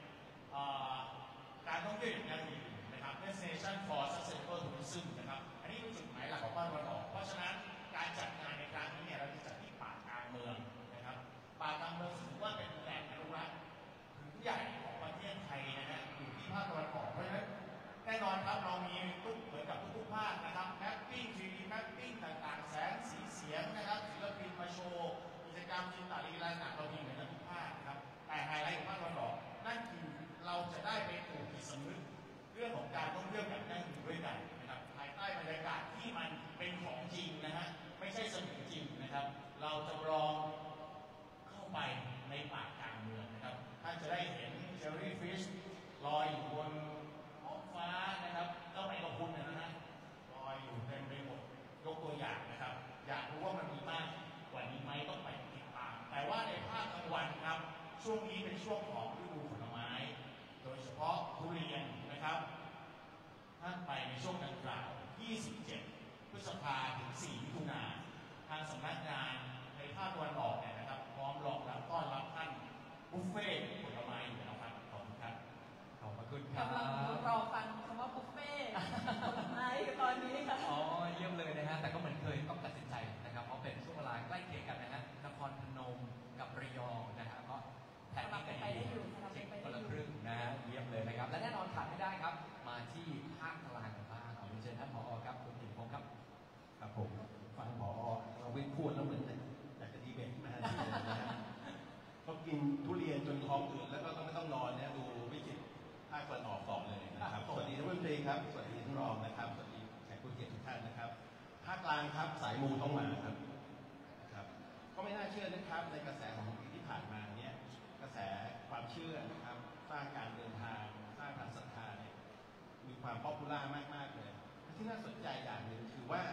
Speaker 8: การท่องเที่ยวอย่างยั่งยืนนะครับ Destination for Sustainable Tourism นะครับอันนี้เป็นจุดหมายหลักของภาคตะวันออกเพราะฉะนั้นการจัดงานในครั้งนี้เนี่ยเราจะจัดที่ป่ากลางเมืองนะครับป่ากลางเมืองถือว่าเป็นแหล่งอนุรักษ์ผืนใหญ่ของประเทศไทยนะฮะอยู่ที่ภาคตะวันออกเพราะฉะนั้นแน่นอนครับเรามีทุกเหมือนกับทุกๆภาคนะครับแมปปิ้ง ทรี ดี แมปปิ้งต่างๆแสงสีเสียงนะครับศิลปินมาโชว์กิจกรรมจินตลีลาหนักเรามีเหมือนกันทุกภาคนะครับแต่ไฮไลท์ของภาคตะวันออกนั่นคือเราจะได้ไปปลูกจิตสำนึกเรื่องของการท่องเที่ยวอย่างยั่งยืนด้วยกันนะครับภายใต้บรรยากาศที่มันเป็นของจริงนะฮะไม่ใช่เสมือนจริงนะครับเราจะลองเข้าไปในป่ากลางเมืองนะครับท่านจะได้เห็นเจลลี่ฟิชลอยอยู่บนท้องฟ้านะครับเจ้าแมงกะพรุนนะฮะลอยอยู่เต็มไปหมดยกตัวอย่างนะครับอยากรู้ว่ามันมีมากกว่านี้ไหมต้องไปติดตามแต่ว่าในภาคกลางวันครับช่วงนี้เป็นช่วงของฤดูผลไม้โดยเฉพาะทุเรียนนะครับท่านไปในช่วงดังกล่าวยี่สิบเจ็ดพฤษภาถึงสี่มิถุนายนทางสำนักงานในภาคตะวันออกเนี่ยนะครับพร้อมรองรับต้อนรับท่านบุฟเฟ่ผลไม้อยู่นะครับขอบคุณครับ
Speaker 1: ขอบคุณครับ
Speaker 2: กำลังรอฟังคำว่าบุฟเฟ่ผลไม้ตอนนี้ค่ะ
Speaker 1: อ๋อเยี่ยมเลยนะฮะแต่ก็เหมือนเคยต้องตัดสินใจนะครับเพราะเป็นช่วงเวลาใกล้เคียงกันนะฮะนครพนมกับระยองนะฮะก็แผนที่กันดีเช็คคนละครึ่งนะฮะเยี่ยมเลยนะครับและแน่นอนขาดไม่ได้ครับมาที่ภาคกลางกันบ้างขอเชิญท่านผอ.ครับคุณติ่มพงศ์ครับ
Speaker 5: ครับผมฟังผอ.เราไม่พูดแล้วเหมือนอยากจะดีเบตขึ้นมาทีเดียวนะฮะเขากินทุเรียนจนท้องอืดแล้วก็ต้องไม่ต้องนอนเนี่ยดูวิจิตรภาคตะวันออกต่อเลยนะครับสวัสดีท่านผู้ชมครับสวัสดีท่านรองนะครับสวัสดีแขกผู้เกียรติทุกท่านนะครับภาคกลางครับสายมูต้องมาครับครับก็ไม่น่าเชื่อนะครับในกระแสของปีที่ผ่านมาเนี่ยกระแสความเชื่อนะครับสร้างการเดินทางสร้างการศรัทธาเนี่ยมีความป๊อปปูล่ามากๆเลยที่น่าสนใจอย่างหนึ่งคือว่า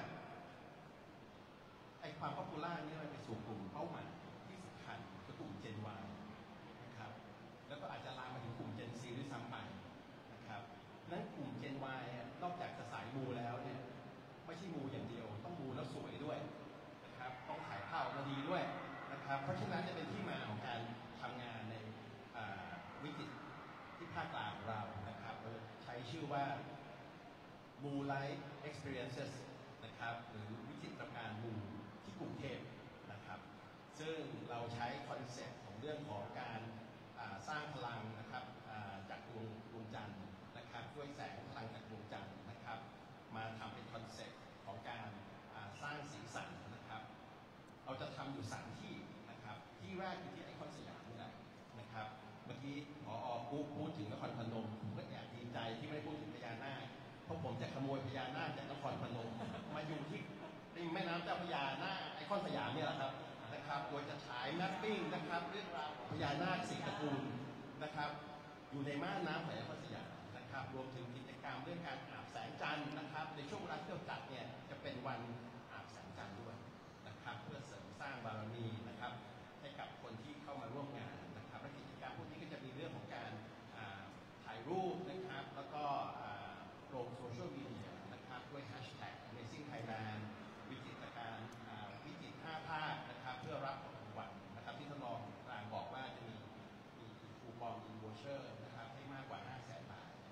Speaker 5: ไอ้ความป๊อปปูล่านี่มันไปสู่กลุ่มเป้าหมายที่สำคัญคือกลุ่ม Gen Y นะครับแล้วก็อาจจะลามมาถึงกลุ่ม Gen Z ด้วยซ้ำไปนะครับนั้นกลุ่ม Gen Y นอกจากจะสายมูแล้วเนี่ยไม่ใช่มูอย่างเดียวต้องมูแล้วสวยด้วยนะครับต้องถ่ายภาพมาดีด้วยนะครับเพราะฉะนั้นจะเป็นที่มาของการทำงานในวิจิตรที่ภาคกลางของเรานะครับเราใช้ชื่อว่า Moonlight Experiences นะครับหรือวิจิตรการมูที่กรุงเทพนะครับซึ่งเราใช้คอนเซ็ปต์ของเรื่องของการสร้างพลังนะครับจากดวงดวงจันทร์นะครับด้วยแสงพลังจากดวงจันทร์นะครับมาทำเป็นคอนเซ็ปต์ของการสร้างสีสันนะครับเราจะทำอยู่สามที่นะครับที่แรกคือที่ไอคอนสยามนี่แหละนะครับเมื่อกี้ผอ.ปุ๊พูดถึงนครพนมผมก็แอบดีใจที่ไม่ได้พูดถึงพญานาคเพราะผมจะขโมยพญานาคจากนครพนมมาอยู่ที่ริมแม่น้ำเจ้าพระยาหน้าไอคอนสยามนี่แหละครับนะครับโดยจะฉายแมปปิ้งนะครับเรื่องราวพญานาคสี่ตระกูลนะครับอยู่ในม่านน้ำของไอคอนสยามนะครับรวมถึงกิจกรรมเรื่องการอาบแสงจันทร์นะครับในช่วงเวลาที่เราจัดเนี่ยจะเป็นวันอาบแสงจันทร์ด้วยนะครับเพื่อเสริมสร้างบารมีนะครับให้กับคนที่เข้ามาร่วมงานนะครับและกิจกรรมพวกนี้ก็จะมีเรื่องของการถ่ายรูปนะครับแล้วก็ลงโซเชียลมีเดียนะครับด้วยแฮชแท็ก Amazing Thailand วิจิตรการวิจิตรห้าภาคนะครับเพื่อรับของรางวัลนะครับที่ท่านรองกลางบอกว่าจะมีมีคูปองอินโวเชอร์นะครับให้มากกว่า ห้าแสน บาท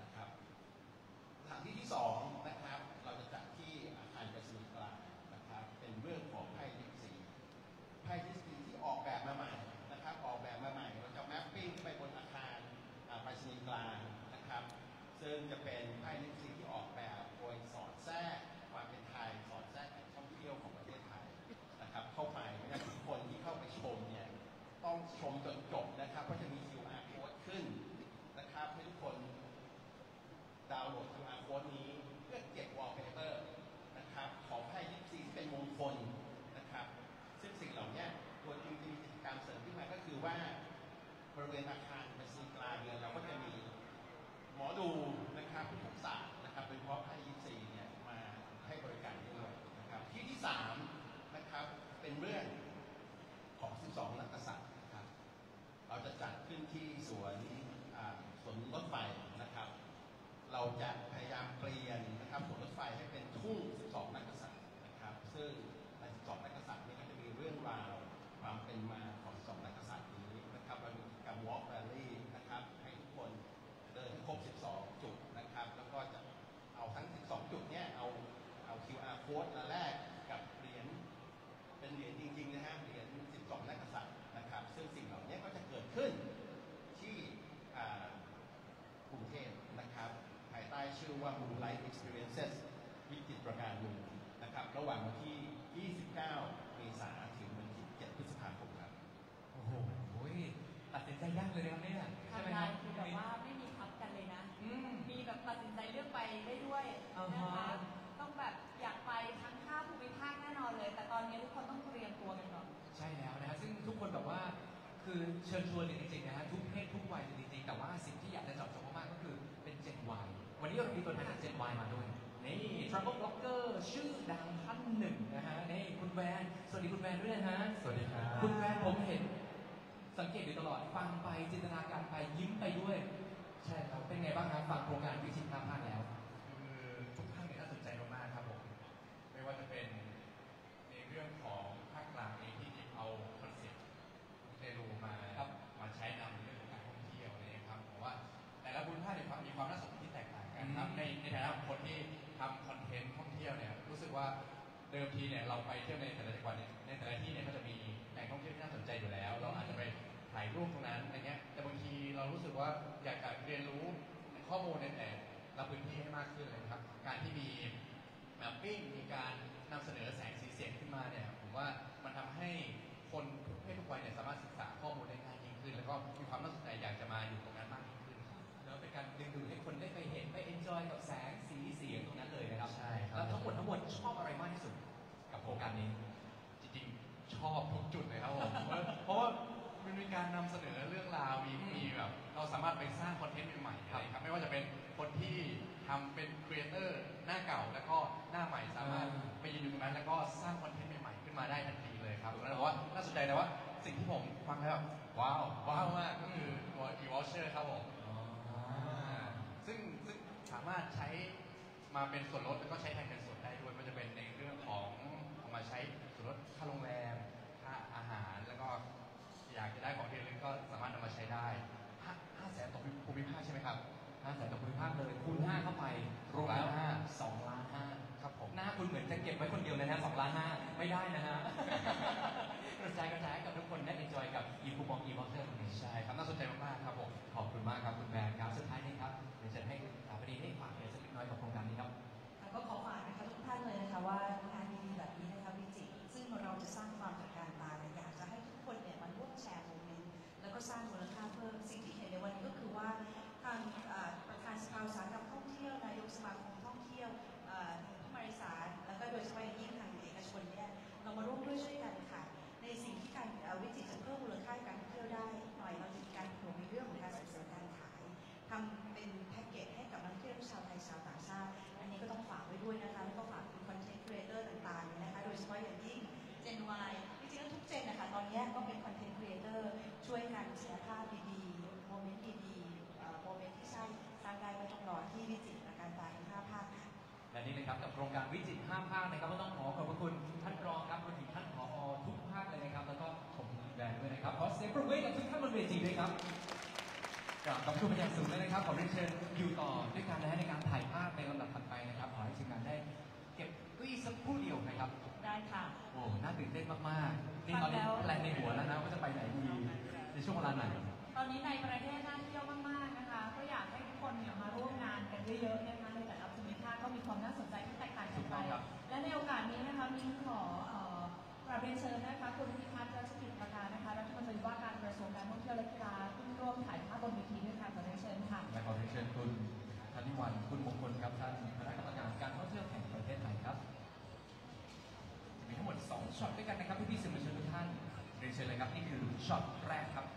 Speaker 8: Experiences วิจิตรประการลุงนะครับระหว่างวันที่ ยี่สิบเก้า เมษายนถึงวันที่ เจ็ด พฤษภาคมครับ
Speaker 1: โอ้โหตัดสินใจยากเลยนะครับเนี่ยใช่ไหม
Speaker 2: ทำ
Speaker 1: ค
Speaker 2: งา
Speaker 1: รับ
Speaker 2: นคือแบบว่าไม่มีพักกันเลยนะ
Speaker 1: อืม
Speaker 2: มีแบบตัดสินใจเลือกไปได้ด้วย
Speaker 1: อ่าฮะ
Speaker 2: นะคะต้องแบบอยากไปทั้งห้าภูมิภาคแน่นอนเลย แต่ตอนนี้ทุกคนต้องเตรียมตัวกันก่อน
Speaker 1: ใช่แล้วนะฮะซึ่งทุกคนแบบว่าคือเชิญชวนเลยจริงๆนะฮะทุกเพศทุกวัยเลยจริงๆแต่ว่าสิ่งที่อยากจะเจาะจงมากๆก็คือเป็น Gen Y วันนี้เรามีตัวแทนจาก Gen Y มาด้วยนี่ Travel Blogger ชื่อดังท่านหนึ่งนะฮะนี่คุณแวนสวัสดีคุณแวนด้วยนะฮะ
Speaker 9: สวัสดีครับ
Speaker 1: คุณแวนผมเห็นสังเกตอยู่ตลอดฟังไปจินตนาการไปยิ้มไปด้วย ใช่ครับเป็นไงบ้างครับฟังโครงการวิจิตรภาคแล้ว
Speaker 9: คือทุกภาคเนี่ยน่าสนใจมากๆครับผมไม่ว่าจะเป็นในเรื่องของภาคกลางเองที่หยิบเอาคอนเซ็ปต์เทโลมา
Speaker 1: ครับ
Speaker 9: มาใช้นำในเรื่องของการท่องเที่ยวนะครับผมว่าแต่ละภูมิภาคเนี่ยมีความน่าสนใจที่แตกต่างกันครับในในฐานะคนที่ทำคอนเทนต์ท่องเที่ยวเนี่ยรู้สึกว่าเดิมทีเนี่ยเราไปเที่ยวในแต่ละจังหวัดเนี่ยในแต่ละที่เนี่ยก็จะมีแหล่งท่องเที่ยวที่น่าสนใจอยู่แล้ว เราอาจจะไปถ่ายรูปตรงนั้นอะไรเงี้ยแต่บางทีเรารู้สึกว่าอยากจะเรียนรู้ข้อมูลในแต่ละพื้นที่ให้มากขึ้นเลยนะครับการที่มีแมปปิ้งมีการนำเสนอแสงสีเสียงขึ้นมาเนี่ยผมว่ามันทำให้คนทุกเพศทุกวัยเนี่ยสามารถศึกษาข้อมูลได้ง่ายยิ่งขึ้น แล้วก็มีความน่าสนใจอยากจะมาอยู่ตรงนั้นมากยิ่งขึ้นครับ
Speaker 1: แล้วเป็นการดึงดูดให้คนได้ไปเห็นไปเอนจอยกับแสงสีเสียงตรงนั้นเลยนะครับ
Speaker 9: ใช่ครับ
Speaker 1: แล้วทั้งหมดทั้งมวลชอบอะไรมากที่สุดกับโครงการนี้
Speaker 9: จริงๆชอบทุกจุดเลยครับผม เพราะว่ามันมีการนำเสนอเรื่องราวมี
Speaker 1: อืม
Speaker 9: มีแบบเราสามารถไปสร้างคอนเทนต์ใหม่ๆอะไรครับไม่ว่าจะเป็นคนที่ทำเป็นครีเอเตอร์หน้าเก่าแล้วก็หน้าใหม่สามารถไปยืนอยู่ตรงนั้นแล้วก็สร้างคอนเทนต์ใหม่ๆขึ้นมาได้ทันทีเลยครับแล้วบอกว่าน่าสนใจแต่ว่าสิ่งที่ผมฟังแล้วแบบว้าวว้าวมากก็คือตัว e-voucher ครับผมซึ่งซึ่งสามารถใช้มาเป็นส่วนลดแล้วก็ใช้แทนเงินสดได้ด้วยมันจะเป็นในเรื่องของเอามาใช้ส่วนลดค่าโรงแรมค่าอาหารแล้วก็อยากจะได้ของที่ระลึกก็สามารถนำมาใช้ได้ห้าห้าแสนต่อภูมิภาคใช่ไหมครับ
Speaker 1: ห้าแสนต่อภูมิภาคเลยคูณห้าเข้าไปรวมแล้วสองล้านห้า
Speaker 9: ครับผม
Speaker 1: หน้าคุณเหมือนจะเก็บไว้คนเดียวเลยนะสองล้านห้าไม่ได้นะฮะ กระจายกระจายให้กับทุกคนได้เอนจอยกับอีคูปองอีวอเตอร์ตรงนี้
Speaker 9: ใช่ครับน่าสนใจมากๆครับผม
Speaker 1: ขอบคุณมากครับคุณแบนครับสุดท้ายนี้ครับเดี๋ยวจะให้คุณสถาปนิกได้ฝากอะไรสักเล็กน้อยกับโครงการนี้ครับ
Speaker 4: แล้วก็ขอฝากนะคะทุกท่านเลยนะคะว่างานดีๆแบบนี้นะคะวิจิตรซึ่งเราจะสร้างความตระการตาและอยากจะให้ทุกคนเนี่ยมาร่วมแชร์โมเมนต์แล้วก็สร้างมูลค่าเพิ่มสิ่งที่เห็นในวันนี้ก็คือว่าทางอ่าประธานสภาอุตสาหกรรมท่องเที่ยวนายกสมาคมท่องเที่ยวอ่าทางผู้บริษัทแล้วก็โดยเฉพาะอย่างยิ่งทางเอกชนเนี่ยเรามาร่วมด้วยช่วยกันค่ะในสิ่งที่การอ่าวิจิตรจะเพิ่มมูลค่าการท่องเที่ยวได้หน่อยเราจะมีการโปรโมทในเรื่องของการส่งเสริมการขายทำเป็นแพ็กเกจให้กับนักท่องเที่ยวชาวไทยชาวต่างชาติอันนี้ก็ต้องฝากไว้ด้วยนะคะแล้วก็ฝากคุณคอนเทนต์ครีเอเตอร์ต่างๆนะคะโดยเฉพาะอย่างยิ่ง Gen Y จริงๆแล้วทุกเจนนะคะตอนนี้ก็เป็นคอนเทนต์ครีเอเตอร์ช่วยกันแชร์ภาพดีๆโมเมนต์ดีๆเอ่อโมเมนต์ที่ใช่สร้างได้ไม่ต้องรอที่วิจิตรการตาทั้งห้าภาคค่ะ
Speaker 1: และนี่นะครับกับโครงการวิจิตรห้าภาคนะครับก็ต้องขอขอบพระคุณท่านรองครับรวมถึงท่านผอทุกภาคเลยนะครับแล้วก็ผมแบนด้วยนะครับขอเสียงปรบมือให้กับทุกท่านบนเวทีด้วยครับกราบขอบคุณเป็นอย่างสูงเลยนะครับขอเรียนเชิญอยู่ต่อด้วยกันนะฮะในการถ่ายภาพในลำดับถัดไปนะครับขอให้ทีมงานได้เก็บเก้าอี้สักครู่เดียวนะครับ
Speaker 2: ได้ค่ะ
Speaker 1: โอ้น่าตื่นเต้นมากๆนี่ตอนนี้
Speaker 2: ฟังแล้ว
Speaker 1: แพลนในหัวแล้วนะว่าจะไปไหนดีในช่วงเวลาไหน
Speaker 2: ตอนนี้ในประเทศน่าเที่ยวมากๆนะคะ ก็อยากให้ทุกคนเนี่ยมาร่วมงานกันเยอะๆนะคะในแต่ละภูมิภาคก็มีความน่าสนใจที่แตกต่างกันไป และในโอกาสนี้นะคะมิ้นขอเอ่อกราบเรียนเชิญนะคะคุณพิพัฒน์รัชกิจประการนะคะรัฐมนตรีว่าการกระทรวงการท่องเที่ยวและกีฬาขึ้นร่วมถ่ายภาพบนเวทีด้วยค่ะขอเรียนเชิญค่ะ
Speaker 1: และขอเรียนเชิญคุณธนิวันคุณมงคลครับท่านคณะกรรมการการท่องเที่ยวแห่งประเทศไทยครับมีทั้งหมดสองช็อตด้วยกันนะครับพี่ๆสื่อมวลชนทุกท่านเรียนเชิญเลยครับนี่คือช็อตแรกครับ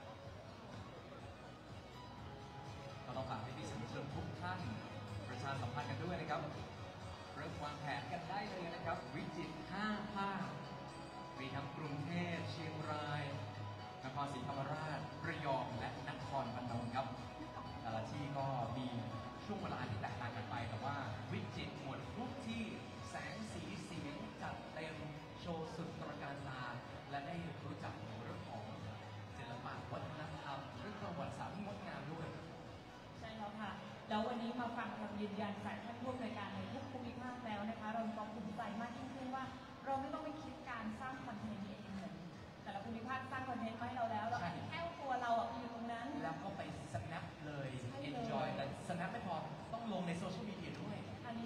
Speaker 1: เราต้องฝากพี่ๆสื่อมวลชนทุกท่านประชาสัมพันธ์กันด้วยนะครับเริ่มวางแผนกันได้เลยนะครับวิจิตรห้าภาคมีทั้งกรุงเทพเชียงรายนครศรีธรรมราชระยองและนครพนมครับแต่ละที่ก็มีช่วงเวลาที่แตกต่างกันไปแต่ว่าวิจิตรหมดทุกที่แสงสีเสียงจัดเต็มโชว์สุดตระการตาและได้รู้จักเรื่องของศิลปะวัฒนธรรมเรื่องประวัติศาสตร์ที่งดงามด้วย
Speaker 2: ใช่แล้วค่ะ แล้ววันนี้มาฟังคำยืนยันจากท่านผู้อำนวยการในทุกภูมิภาคแล้วนะคะ เรามีความภูมิใจมากยิ่งขึ้นว่า เราไม่ต้องไปคิดการสร้างคอนเทนต์เองเหมือนแต่ละภูมิภาคสร้างคอนเทนต์มาให้เราแล้ว เราแค่ตัวเราอะอยู่ตรงนั้น
Speaker 1: แล้วก็ไป snap เลย
Speaker 2: ใช่เลย
Speaker 1: enjoy แต่ snap ไม่พอต้องลงในโซเชียลมีเดียด้วย
Speaker 2: อัน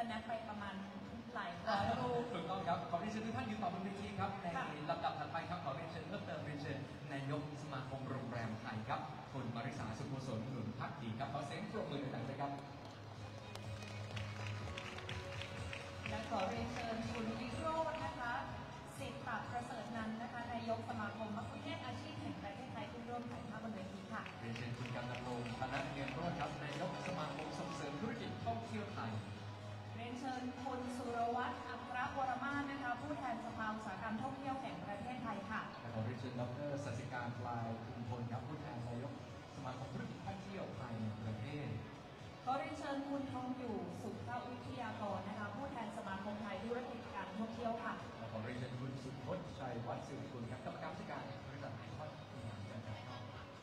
Speaker 2: แนปไปประมาณหลายร้อยรูป
Speaker 1: ถูกต้องครับขอเรียนเชิญทุกท่านอยู่ต่อบนเวทีครับใน
Speaker 2: ค่ะ
Speaker 1: ลำดับถัดไปครับขอเรียนเชิญเพิ่มเติมเรียนเชิญนายกสมาคมโรงแรมไทยครับคุณมาริสาสุโกศลหนุนพักดีครับขอเสียงปรบมือดังๆเลยครับ
Speaker 2: และขอเรียนเชิญคุณวิโรจน์นะคะสิทธิ์ปราบประเสริฐนันท์นะคะนายกสมาคมมัคคุเทศก์อาชีพแห่งประเทศไทยขึ้นร่วมถ่ายภาพบนเวทีค่ะ
Speaker 1: เรียนเชิญคุณกำนันลงคณะเงินโรจน์ครับนายกสมาคมส่งเสริมธุรกิจท่องเที่ยวไทย
Speaker 2: เรียนเชิญคุณสุรวัฒน์อัครวรมาศนะคะผู้แทนสภาอุตสาหกรรมท่องเที่ยวแห่งประเทศไทยค่ะ
Speaker 1: และขอเรียนเชิญดรสัสิการปลายคุมพลครับผู้แทนนายกสมาคมธุรกิจท่องเที่ยวภายในประเทศ
Speaker 2: ขอเรียนเชิญคุณทองอยู่สุขวิทยากรนะคะผู้แทนสมาคมไทยธุรกิจการท่องเที่ยวค่ะ
Speaker 1: และขอเรียนเชิญคุณสุพจน์ชัยวัฒน์สืบคุณครับกรรมการผู้จัดการบริษัทไอคอนสยามจำกัดครับ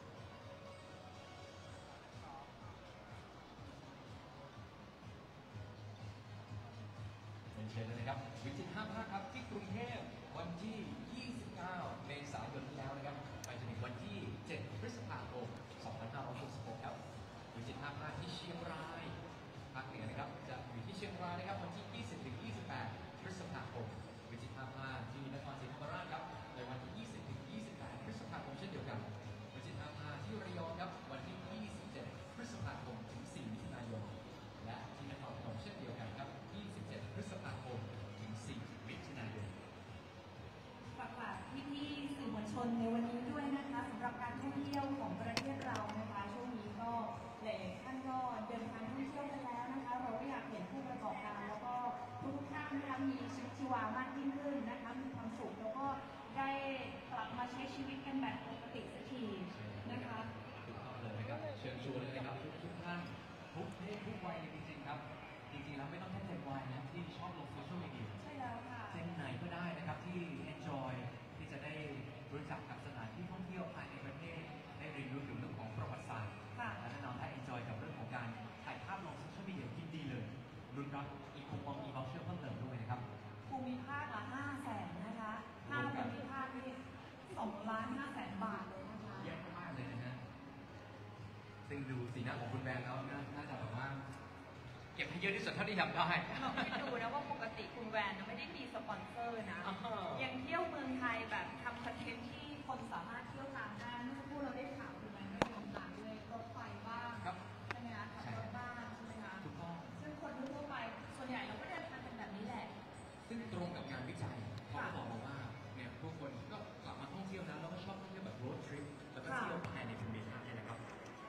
Speaker 1: เรียนเชิญเลยนะครับวิจิตรห้าภาคครับที่กรุงเทพวันที่ ยี่สิบเก้า เมษายนที่แล้วนะครับไปจนถึงวันที่ เจ็ด พฤษภาคม สองพันห้าร้อยหกสิบหก ครับวิจิตรห้าภาคที่เชียงรายภาคเหนือนะครับจะอยู่ที่เชียงรายนะครับวันที่ ยี่สิบถึงยี่สิบแปด พฤษภาคมวิจิตรห้าภาคที่นครศรีธรรมราชครับในวันที่ ยี่สิบถึงยี่สิบแปด พฤษภาคมเช่นเดียวกันวิจิตรห้าภาคที่ระยองครับวันที่ ยี่สิบเจ็ด พฤษภาคมถึง สี่ มิถุนายนและที่นครพนมเช่นเดียวกันครับ ยี่สิบเจ็ด พฤษภาคมถึง สี่ มิถุนายน
Speaker 2: ฝากฝากพี่ๆสื่อมวลชนในวันนี้ด้วยนะคะสำหรับการท่องเที่ยวของประเทศเรานะคะช่วงนี้ก็หลายๆท่านก็เดินทางท่องเที่ยวกันแล้วนะคะเราก็อยากเห็นผู้ประกอบการแล้วก็ทุกๆท่านนะคะมีชีวิตชีวามากยิ่งขึ้นนะคะมีความสุขแล้วก็ได้กลับมาใช้ชีวิตกันแบบปกติสักทีนะคะ
Speaker 1: ถูกต้องเลยนะครับเชิญชวนเลยนะครับทุกทุกท่านทุกเพศทุกวัยเลยจริงๆครับจริงๆแล้วไม่ต้องแค่เด็กวัยนะที่ชอบลงโซเชียลมีเดีย
Speaker 2: ใช่แล้วค่ะ
Speaker 1: เจนไหนก็ได้นะครับที่ enjoy ที่จะได้รู้จักกับสถานที่ท่องเที่ยวภายในประเทศได้เรียนรู้ถึงเรื่องของประวัติศาสตร์
Speaker 2: ค่ะ
Speaker 1: และแน่นอนถ้า enjoy กับเรื่องของการถ่ายภาพลงโซเชียลมีเดียยินดีเลยรุ่นรับอีกคูปองอีกบัฟเชอร์เพิ่มเติมด้วยนะครับ
Speaker 2: ภูมิภาคละห้าแสนนะคะห้าภูมิภาคนี่สองล้านห้าแสนบาทเลยนะคะ
Speaker 1: เยอะมากเลยนะฮะซึ่งดูสีหน้าของคุณแบงค์แล้วน่าจะแบบว่าเก็บให้เยอะที่สุดเท่าที่ทำได้
Speaker 2: เราไม่ดูนะว่าปกติคุณแวนไม่ได้มีสปอนเซอร์นะ
Speaker 1: อ้าว
Speaker 2: ยังเที่ยวเมืองไทยแบบทำคอนเทนต์ที่คนสามารถเที่ยวตามได้เมื่อสักครู่เราได้ข่าวคุณแวนก็ลงตามด้วยรถไฟบ้าง
Speaker 1: ครับ
Speaker 2: ใช่ไหมคะขับรถบ้างใช่ไหมคะ
Speaker 1: ถูกต้อง
Speaker 2: ซึ่งคนทั่วไปส่วนใหญ่เราก็เดินทางกันแบบนี้แหละ
Speaker 1: ซึ่งตรงกับงานวิจัยเขาก็บอกมาว่าเนี่ยพวกคนก็กลับมาท่องเที่ยวนะแล้วก็ชอบท่องเที่ยวแบบ road trip แล้วก็เที่ยวภายในภูมิภาคเนี่ยนะครับ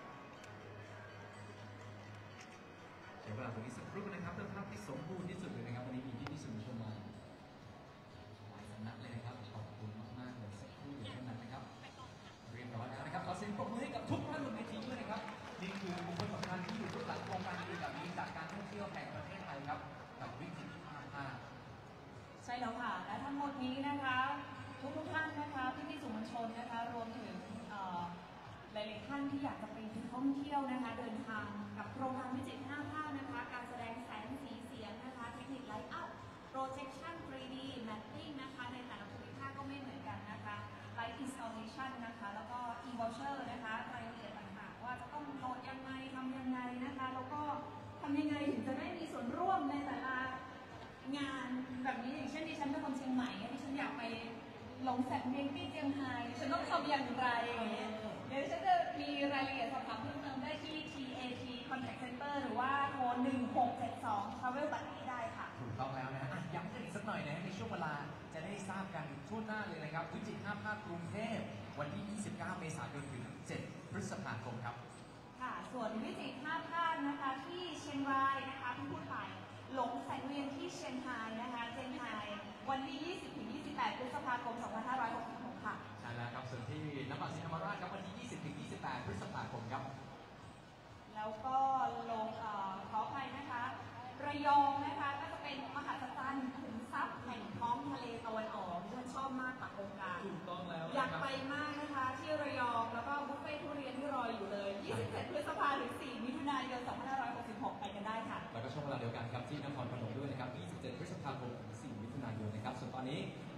Speaker 1: ใช้เวลาตรงนี้สักครู่นะครับเพื่อภาพที่สมบูรณ์ที่สุดเลยนะครับวันนี้มีที่ที่สื่อมวลชนมาหลายสำนักเลยนะครับขอบคุณมากๆเลยสักครู่เดียวเท่านั้นนะครับเรียบร้อยแล้วนะครับขอเสียงปรบมือให้กับทุกท่านบนเวทีด้วยนะครับนี่คือบุคคลสำคัญที่อยู่เบื้องหลังโครงการดีๆแบบนี้จากการท่องเที่ยวแห่งประเทศไทยครับกับวิจิตรห้าภาค
Speaker 2: ใช่แล้วค่ะ และทั้งหมดนี้นะคะ ทุกทุกๆท่านนะคะพี่พี่ๆสื่อมวลชนนะคะ รวมถึงเอ่อหลายๆท่านที่อยากจะไปท่องเที่ยวนะคะ เดินทางกับโครงการวิจิตรห้าภาคนะคะ การแสดงแสงสีเสียงนะคะ เทคนิคไลท์อัพ projection ทรี ดี mapping นะคะ ในแต่ละภูมิภาคก็ไม่เหมือนกันนะคะ light installation นะคะ แล้วก็ e-voucher นะคะรายละเอียดต่างๆว่าจะต้องโหลดยังไงทำยังไงนะคะ แล้วก็ทำยังไงถึงจะได้มีส่วนร่วมในแต่ละ งานแบบนี้อย่างเช่นดิฉันเป็นคนเชียงใหม่ดิฉันอยากไปหลงแสงเมียงที่เชียงไฮ้ดิฉันต้องทำอย่างไรเดี๋ยวดิฉันจะมีรายละเอียดสอบถามเพิ่มเติมได้ที่ ที เอ ที Contact Center หรือว่าโทรหนึ่งหกเจ็ดสอง Travel Buddy ได้ค่ะ
Speaker 1: ถูกต้องแล้วนะฮะอ่ะย้ำกันอีกสักหน่อยนะในช่วงเวลาจะได้ทราบกันทั่วหน้าเลยนะครับวิจิตรห้าภาคกรุงเทพวันที่ ยี่สิบเก้า เมษายนถึง เจ็ด พฤษภาคมครับ
Speaker 2: ค่ะ ส่วนวิจิตรห้าภาคนะคะที่เชียงรายนะคะที่พูดไปหลงแสงเวียนที่เชียงรายนะคะเชียงรายวันที่ ยี่สิบถึงยี่สิบแปด พฤษภาคม สองพันห้าร้อยหกสิบหก ค่ะ
Speaker 1: ใช่แล้วครับส่วนที่นครศรีธรรมราชครับวันที่ ยี่สิบถึงยี่สิบแปด พฤษภาคมครับ
Speaker 2: แล้วก็ลงเอ่อขออภัยนะคะ ระยองนะคะก็จะเป็นมหัศจรรย์ขุมทรัพย์แห่งท้องทะเลตะวันออกที่ฉันชอบมากกับโครงการ
Speaker 1: ถูกต้องแล้ว
Speaker 2: อยากไปมากนะคะที่ระยองแล้วก็บุฟเฟ่ทุเรียนที่รออยู่เลย ยี่สิบเจ็ด พฤษภาถึง สี่ มิถุนายน สองพันห้าร้อยหกสิบหก ไปกันได้ค่ะ
Speaker 1: แล้วก็ช่วงเวลาเดียวกันครับที่นครพนมด้วยนะครับ ยี่สิบเจ็ด พฤษภาคมถึง สี่ มิถุนายนนะครับส่วนตอนนี้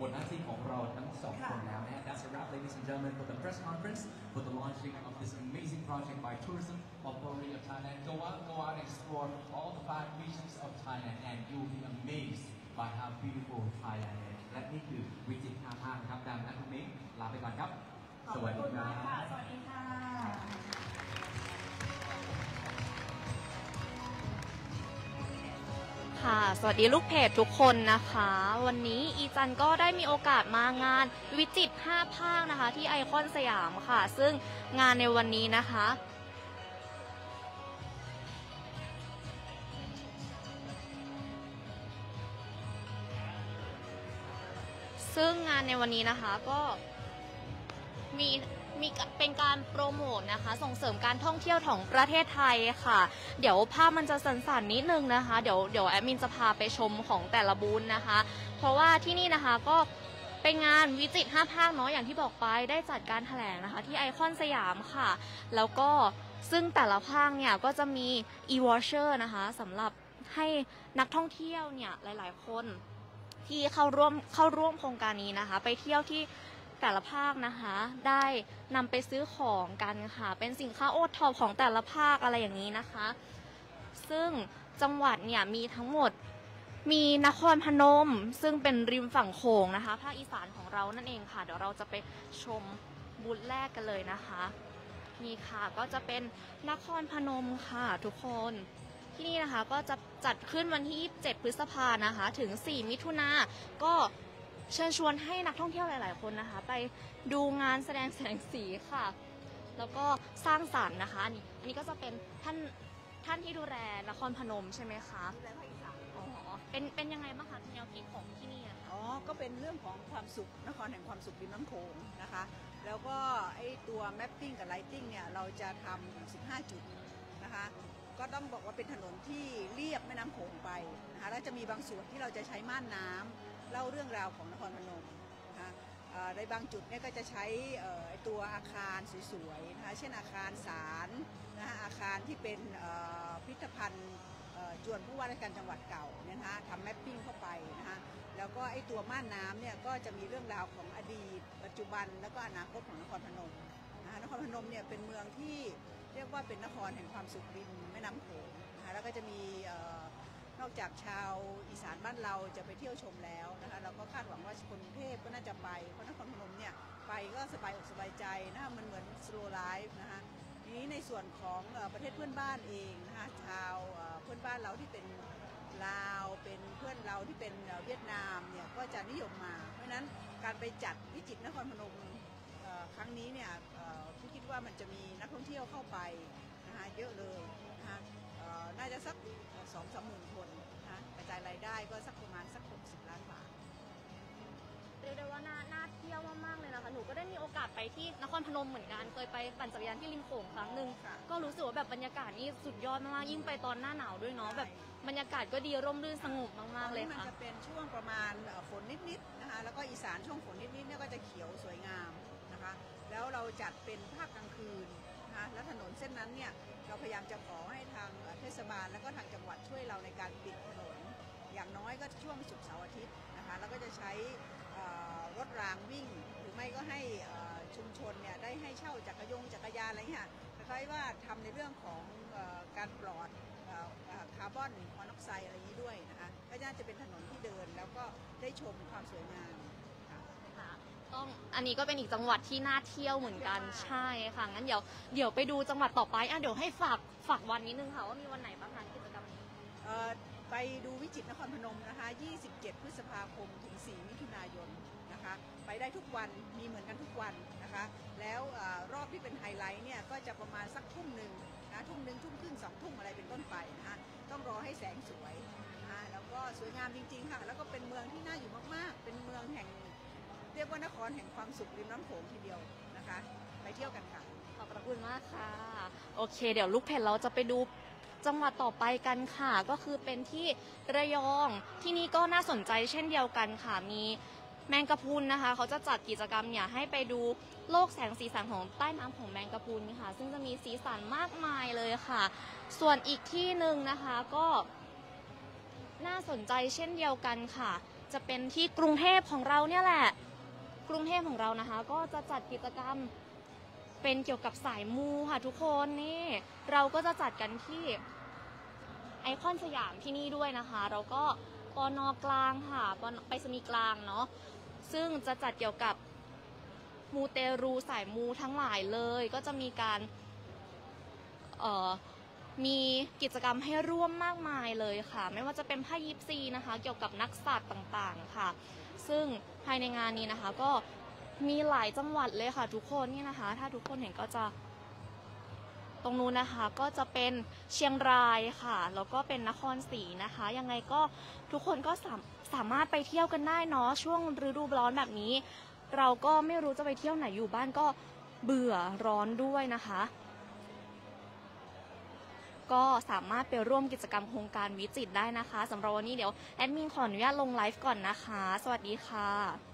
Speaker 1: หมดหน้าที่ของเราทั้งสองคนแล้วนะฮะ That's a wrap, ladies and gentlemen, for the press conference for the launching of this amazing project by Tourism Authority of Thailand. Go out, go out and explore all the five regions of Thailand, and you'll be amazed by how beautiful Thailand is. และนี่คือวิจิตรห้าภาคครับดังนั้นทุกนี้ลาไปก่อนครับ
Speaker 2: ขอบคุณมากค่ะ สวัสดีค่ะ
Speaker 10: ค่ะ สวัสดีลูกเพจทุกคนนะคะ วันนี้อีจันก็ได้มีโอกาสมางานวิจิตรห้าภาคนะคะที่ไอคอนสยามค่ะ ซึ่งงานในวันนี้นะคะ ซึ่งงานในวันนี้นะคะก็มีมีเป็นการโปรโมทนะคะส่งเสริมการท่องเที่ยวของประเทศไทยค่ะเดี๋ยวภาพมันจะสั่นๆนิดนึงนะคะเดี๋ยวเดี๋ยวแอดมินจะพาไปชมของแต่ละบูธนะคะเพราะว่าที่นี่นะคะก็เป็นงานวิจิตรห้าภาคเนาะอย่างที่บอกไปได้จัดการแถลงนะคะที่ไอคอนสยามค่ะแล้วก็ซึ่งแต่ละภาคเนี่ยก็จะมี e-voucher นะคะสำหรับให้นักท่องเที่ยวเนี่ยหลายๆคนที่เข้าร่วมเข้าร่วมโครงการนี้นะคะไปเที่ยวที่แต่ละภาคนะคะได้นำไปซื้อของกันค่ะเป็นสินค้าโอท็อปของแต่ละภาคอะไรอย่างนี้นะคะซึ่งจังหวัดเนี่ยมีทั้งหมดมีนครพนมซึ่งเป็นริมฝั่งโขงนะคะภาคอีสานของเรานั่นเองค่ะเดี๋ยวเราจะไปชมบูธแรกกันเลยนะคะนี่ค่ะก็จะเป็นนครพนมค่ะทุกคนที่นี่นะคะก็จะจัดขึ้นวันที่ยี่สิบเจ็ดพฤษภาคมนะคะถึงสี่มิถุนาก็เชิญชวนให้นักท่องเที่ยวหลายๆคนนะคะไปดูงานแสดงแสงสีค่ะแล้วก็สร้างสรรค์นะคะนี่อันนี้ก็จะเป็นท่านท่านที่ดูแลนครพนมใช่ไหมคะดูแลภาคอีสานอ๋อเป็นเป็นยังไงบ้างคะแนวคิดของที่นี่อะคะ
Speaker 7: อ๋อก็เป็นเรื่องของความสุขนครแห่งความสุขริมน้ำโขงนะคะแล้วก็ไอตัว mapping กับ lighting เนี่ยเราจะทำสิบห้าจุดนะคะก็ต้องบอกว่าเป็นถนนที่เลียบแม่น้ำโขงไปนะคะแล้วจะมีบางส่วนที่เราจะใช้ม่านน้ำเล่าเรื่องราวของนครพนมนะคะในบางจุดเนี่ยก็จะใช้ตัวอาคารสวยๆนะคะเช่นอาคารศาลนะคะอาคารที่เป็นพิพิธภัณฑ์จวนผู้ว่าราชการจังหวัดเก่าเนี่ยนะคะทำแมปปิ้งเข้าไปนะคะแล้วก็ไอตัวม่านน้ำเนี่ยก็จะมีเรื่องราวของอดีตปัจจุบันแล้วก็อนาคตของนครพนมนะคะนครพนมเนี่ยเป็นเมืองที่เรียกว่าเป็นนครแห่งความสุขริมแม่น้ำโขงนะคะแล้วก็จะมีนอกจากชาวอีสานบ้านเราจะไปเที่ยวชมแล้วนะคะเราก็คาดหวังว่าคนกรุงเทพก็น่าจะไปเพราะนครพนมเนี่ยไปก็สบายอกสบายใจนะคะมันเหมือน slow life นะคะทีนี้ในส่วนของประเทศเพื่อนบ้านเองนะคะชาวเพื่อนบ้านเราที่เป็นลาวเป็นเพื่อนเราที่เป็นเวียดนามเนี่ยก็จะนิยมมาเพราะฉะนั้นการไปจัดวิจิตรนครพนมครั้งนี้เนี่ยพี่คิดว่ามันจะมีนักท่องเที่ยวเข้าไปนะคะเยอะเลยนะคะน่าจะสักสองสามหมื่นคนนะกระจายรายได้ก็สักประมาณสักหกสิบล้านบาท
Speaker 10: เรียกได้ว่าน่าน่าเที่ยวมากๆเลยนะคะหนูก็ได้มีโอกาสไปที่นครพนมเหมือนกันเคยไปปั่นจักรยานที่ริมโขงครั้งหนึ่งก็รู้สึกว่าแบบบรรยากาศนี่สุดยอดมากๆยิ่งไปตอนหน้าหนาวด้วยเนาะแบบบรรยากาศก็ดีร่มรื่นสงบมากๆเลยค่ะ
Speaker 7: มันจะเป็นช่วงประมาณฝนนิดๆนะคะแล้วก็อีสานช่วงฝนนิดๆเนี่ยก็จะเขียวสวยงามนะคะแล้วเราจัดเป็นภาคกลางคืนนะคะแล้วถนนเส้นนั้นเนี่ยเราพยายามจะขอให้ทางเทศบาลและก็ทางจังหวัดช่วยเราในการปิดถนนอย่างน้อยก็ช่วงศุกร์เสาร์อาทิตย์นะคะแล้วก็จะใช้รถรางวิ่งหรือไม่ก็ให้ชุมชนเนี่ยได้ให้เช่าจักรยงจักรยานอะไรเงี้ยคล้ายๆว่าทำในเรื่องของการปลอดคาร์บอนมอนอกไซด์อะไรนี้ด้วยนะคะก็น่าจะเป็นถนนที่เดินแล้วก็ได้ชมความสวยงาม
Speaker 10: ค่ะต้องอันนี้ก็เป็นอีกจังหวัดที่น่าเที่ยวเหมือนกันใช่ค่ะงั้นเดี๋ยวเดี๋ยวไปดูจังหวัดต่อไปอ่ะเดี๋ยวให้ฝากฝากวันนิดนึงค่ะว่ามีวันไหนบ้างคะกิจกรรมนี้
Speaker 7: ไปดูวิจิตรนครพนมนะคะยี่สิบเจ็ดพฤษภาคมถึงสี่มิถุนายนนะคะไปได้ทุกวันมีเหมือนกันทุกวันนะคะแล้วรอบที่เป็นไฮไลท์เนี่ยก็จะประมาณสักทุ่มหนึ่งนะทุ่มหนึ่งทุ่มครึ่งสองทุ่มอะไรเป็นต้นไปนะคะต้องรอให้แสงสวยนะแล้วก็สวยงามจริงๆค่ะแล้วก็เป็นเมืองที่น่าอยู่มากๆเป็นเมืองแห่งเรียกว่านครแห่งความสุขริมน้ำโขงทีเดียวนะคะไปเที่ยวกันค่ะ
Speaker 10: ขอบพระคุณมากค่ะโอเคเดี๋ยวลูกเพจเราจะไปดูจังหวัดต่อไปกันค่ะก็คือเป็นที่ระยองที่นี่ก็น่าสนใจเช่นเดียวกันค่ะมีแมงกะพรุนนะคะเขาจะจัดกิจกรรมเนี่ยให้ไปดูโลกแสงสีสันของใต้น้ำของแมงกะพรุนค่ะซึ่งจะมีสีสันมากมายเลยค่ะส่วนอีกที่หนึ่งนะคะก็น่าสนใจเช่นเดียวกันค่ะจะเป็นที่กรุงเทพของเราเนี่ยแหละกรุงเทพของเรานะคะก็จะจัดกิจกรรมเป็นเกี่ยวกับสายมูค่ะทุกคนนี่เราก็จะจัดกันที่ไอคอนสยามที่นี่ด้วยนะคะแล้วก็ปน.กลางค่ะปน.ไปรษณีย์กลางเนาะซึ่งจะจัดเกี่ยวกับมูเตรูสายมูทั้งหลายเลยก็จะมีการเอ่อมีกิจกรรมให้ร่วมมากมายเลยค่ะไม่ว่าจะเป็นไพ่ยิปซีนะคะเกี่ยวกับนักสัตว์ต่างๆค่ะซึ่งภายในงานนี้นะคะก็มีหลายจังหวัดเลยค่ะทุกคนนี่นะคะถ้าทุกคนเห็นก็จะตรงนู้นนะคะก็จะเป็นเชียงรายค่ะแล้วก็เป็นนครศรีนะคะยังไงก็ทุกคนก็สาสามารถไปเที่ยวกันได้เนาะช่วงฤดูร้อนแบบนี้เราก็ไม่รู้จะไปเที่ยวไหนอยู่บ้านก็เบื่อร้อนด้วยนะคะก็สามารถไปร่วมกิจกรรมโครงการวิจิตรได้นะคะสำหรับวันนี้เดี๋ยวแอดมินขออนุญาตลงไลฟ์ก่อนนะคะสวัสดีค่ะ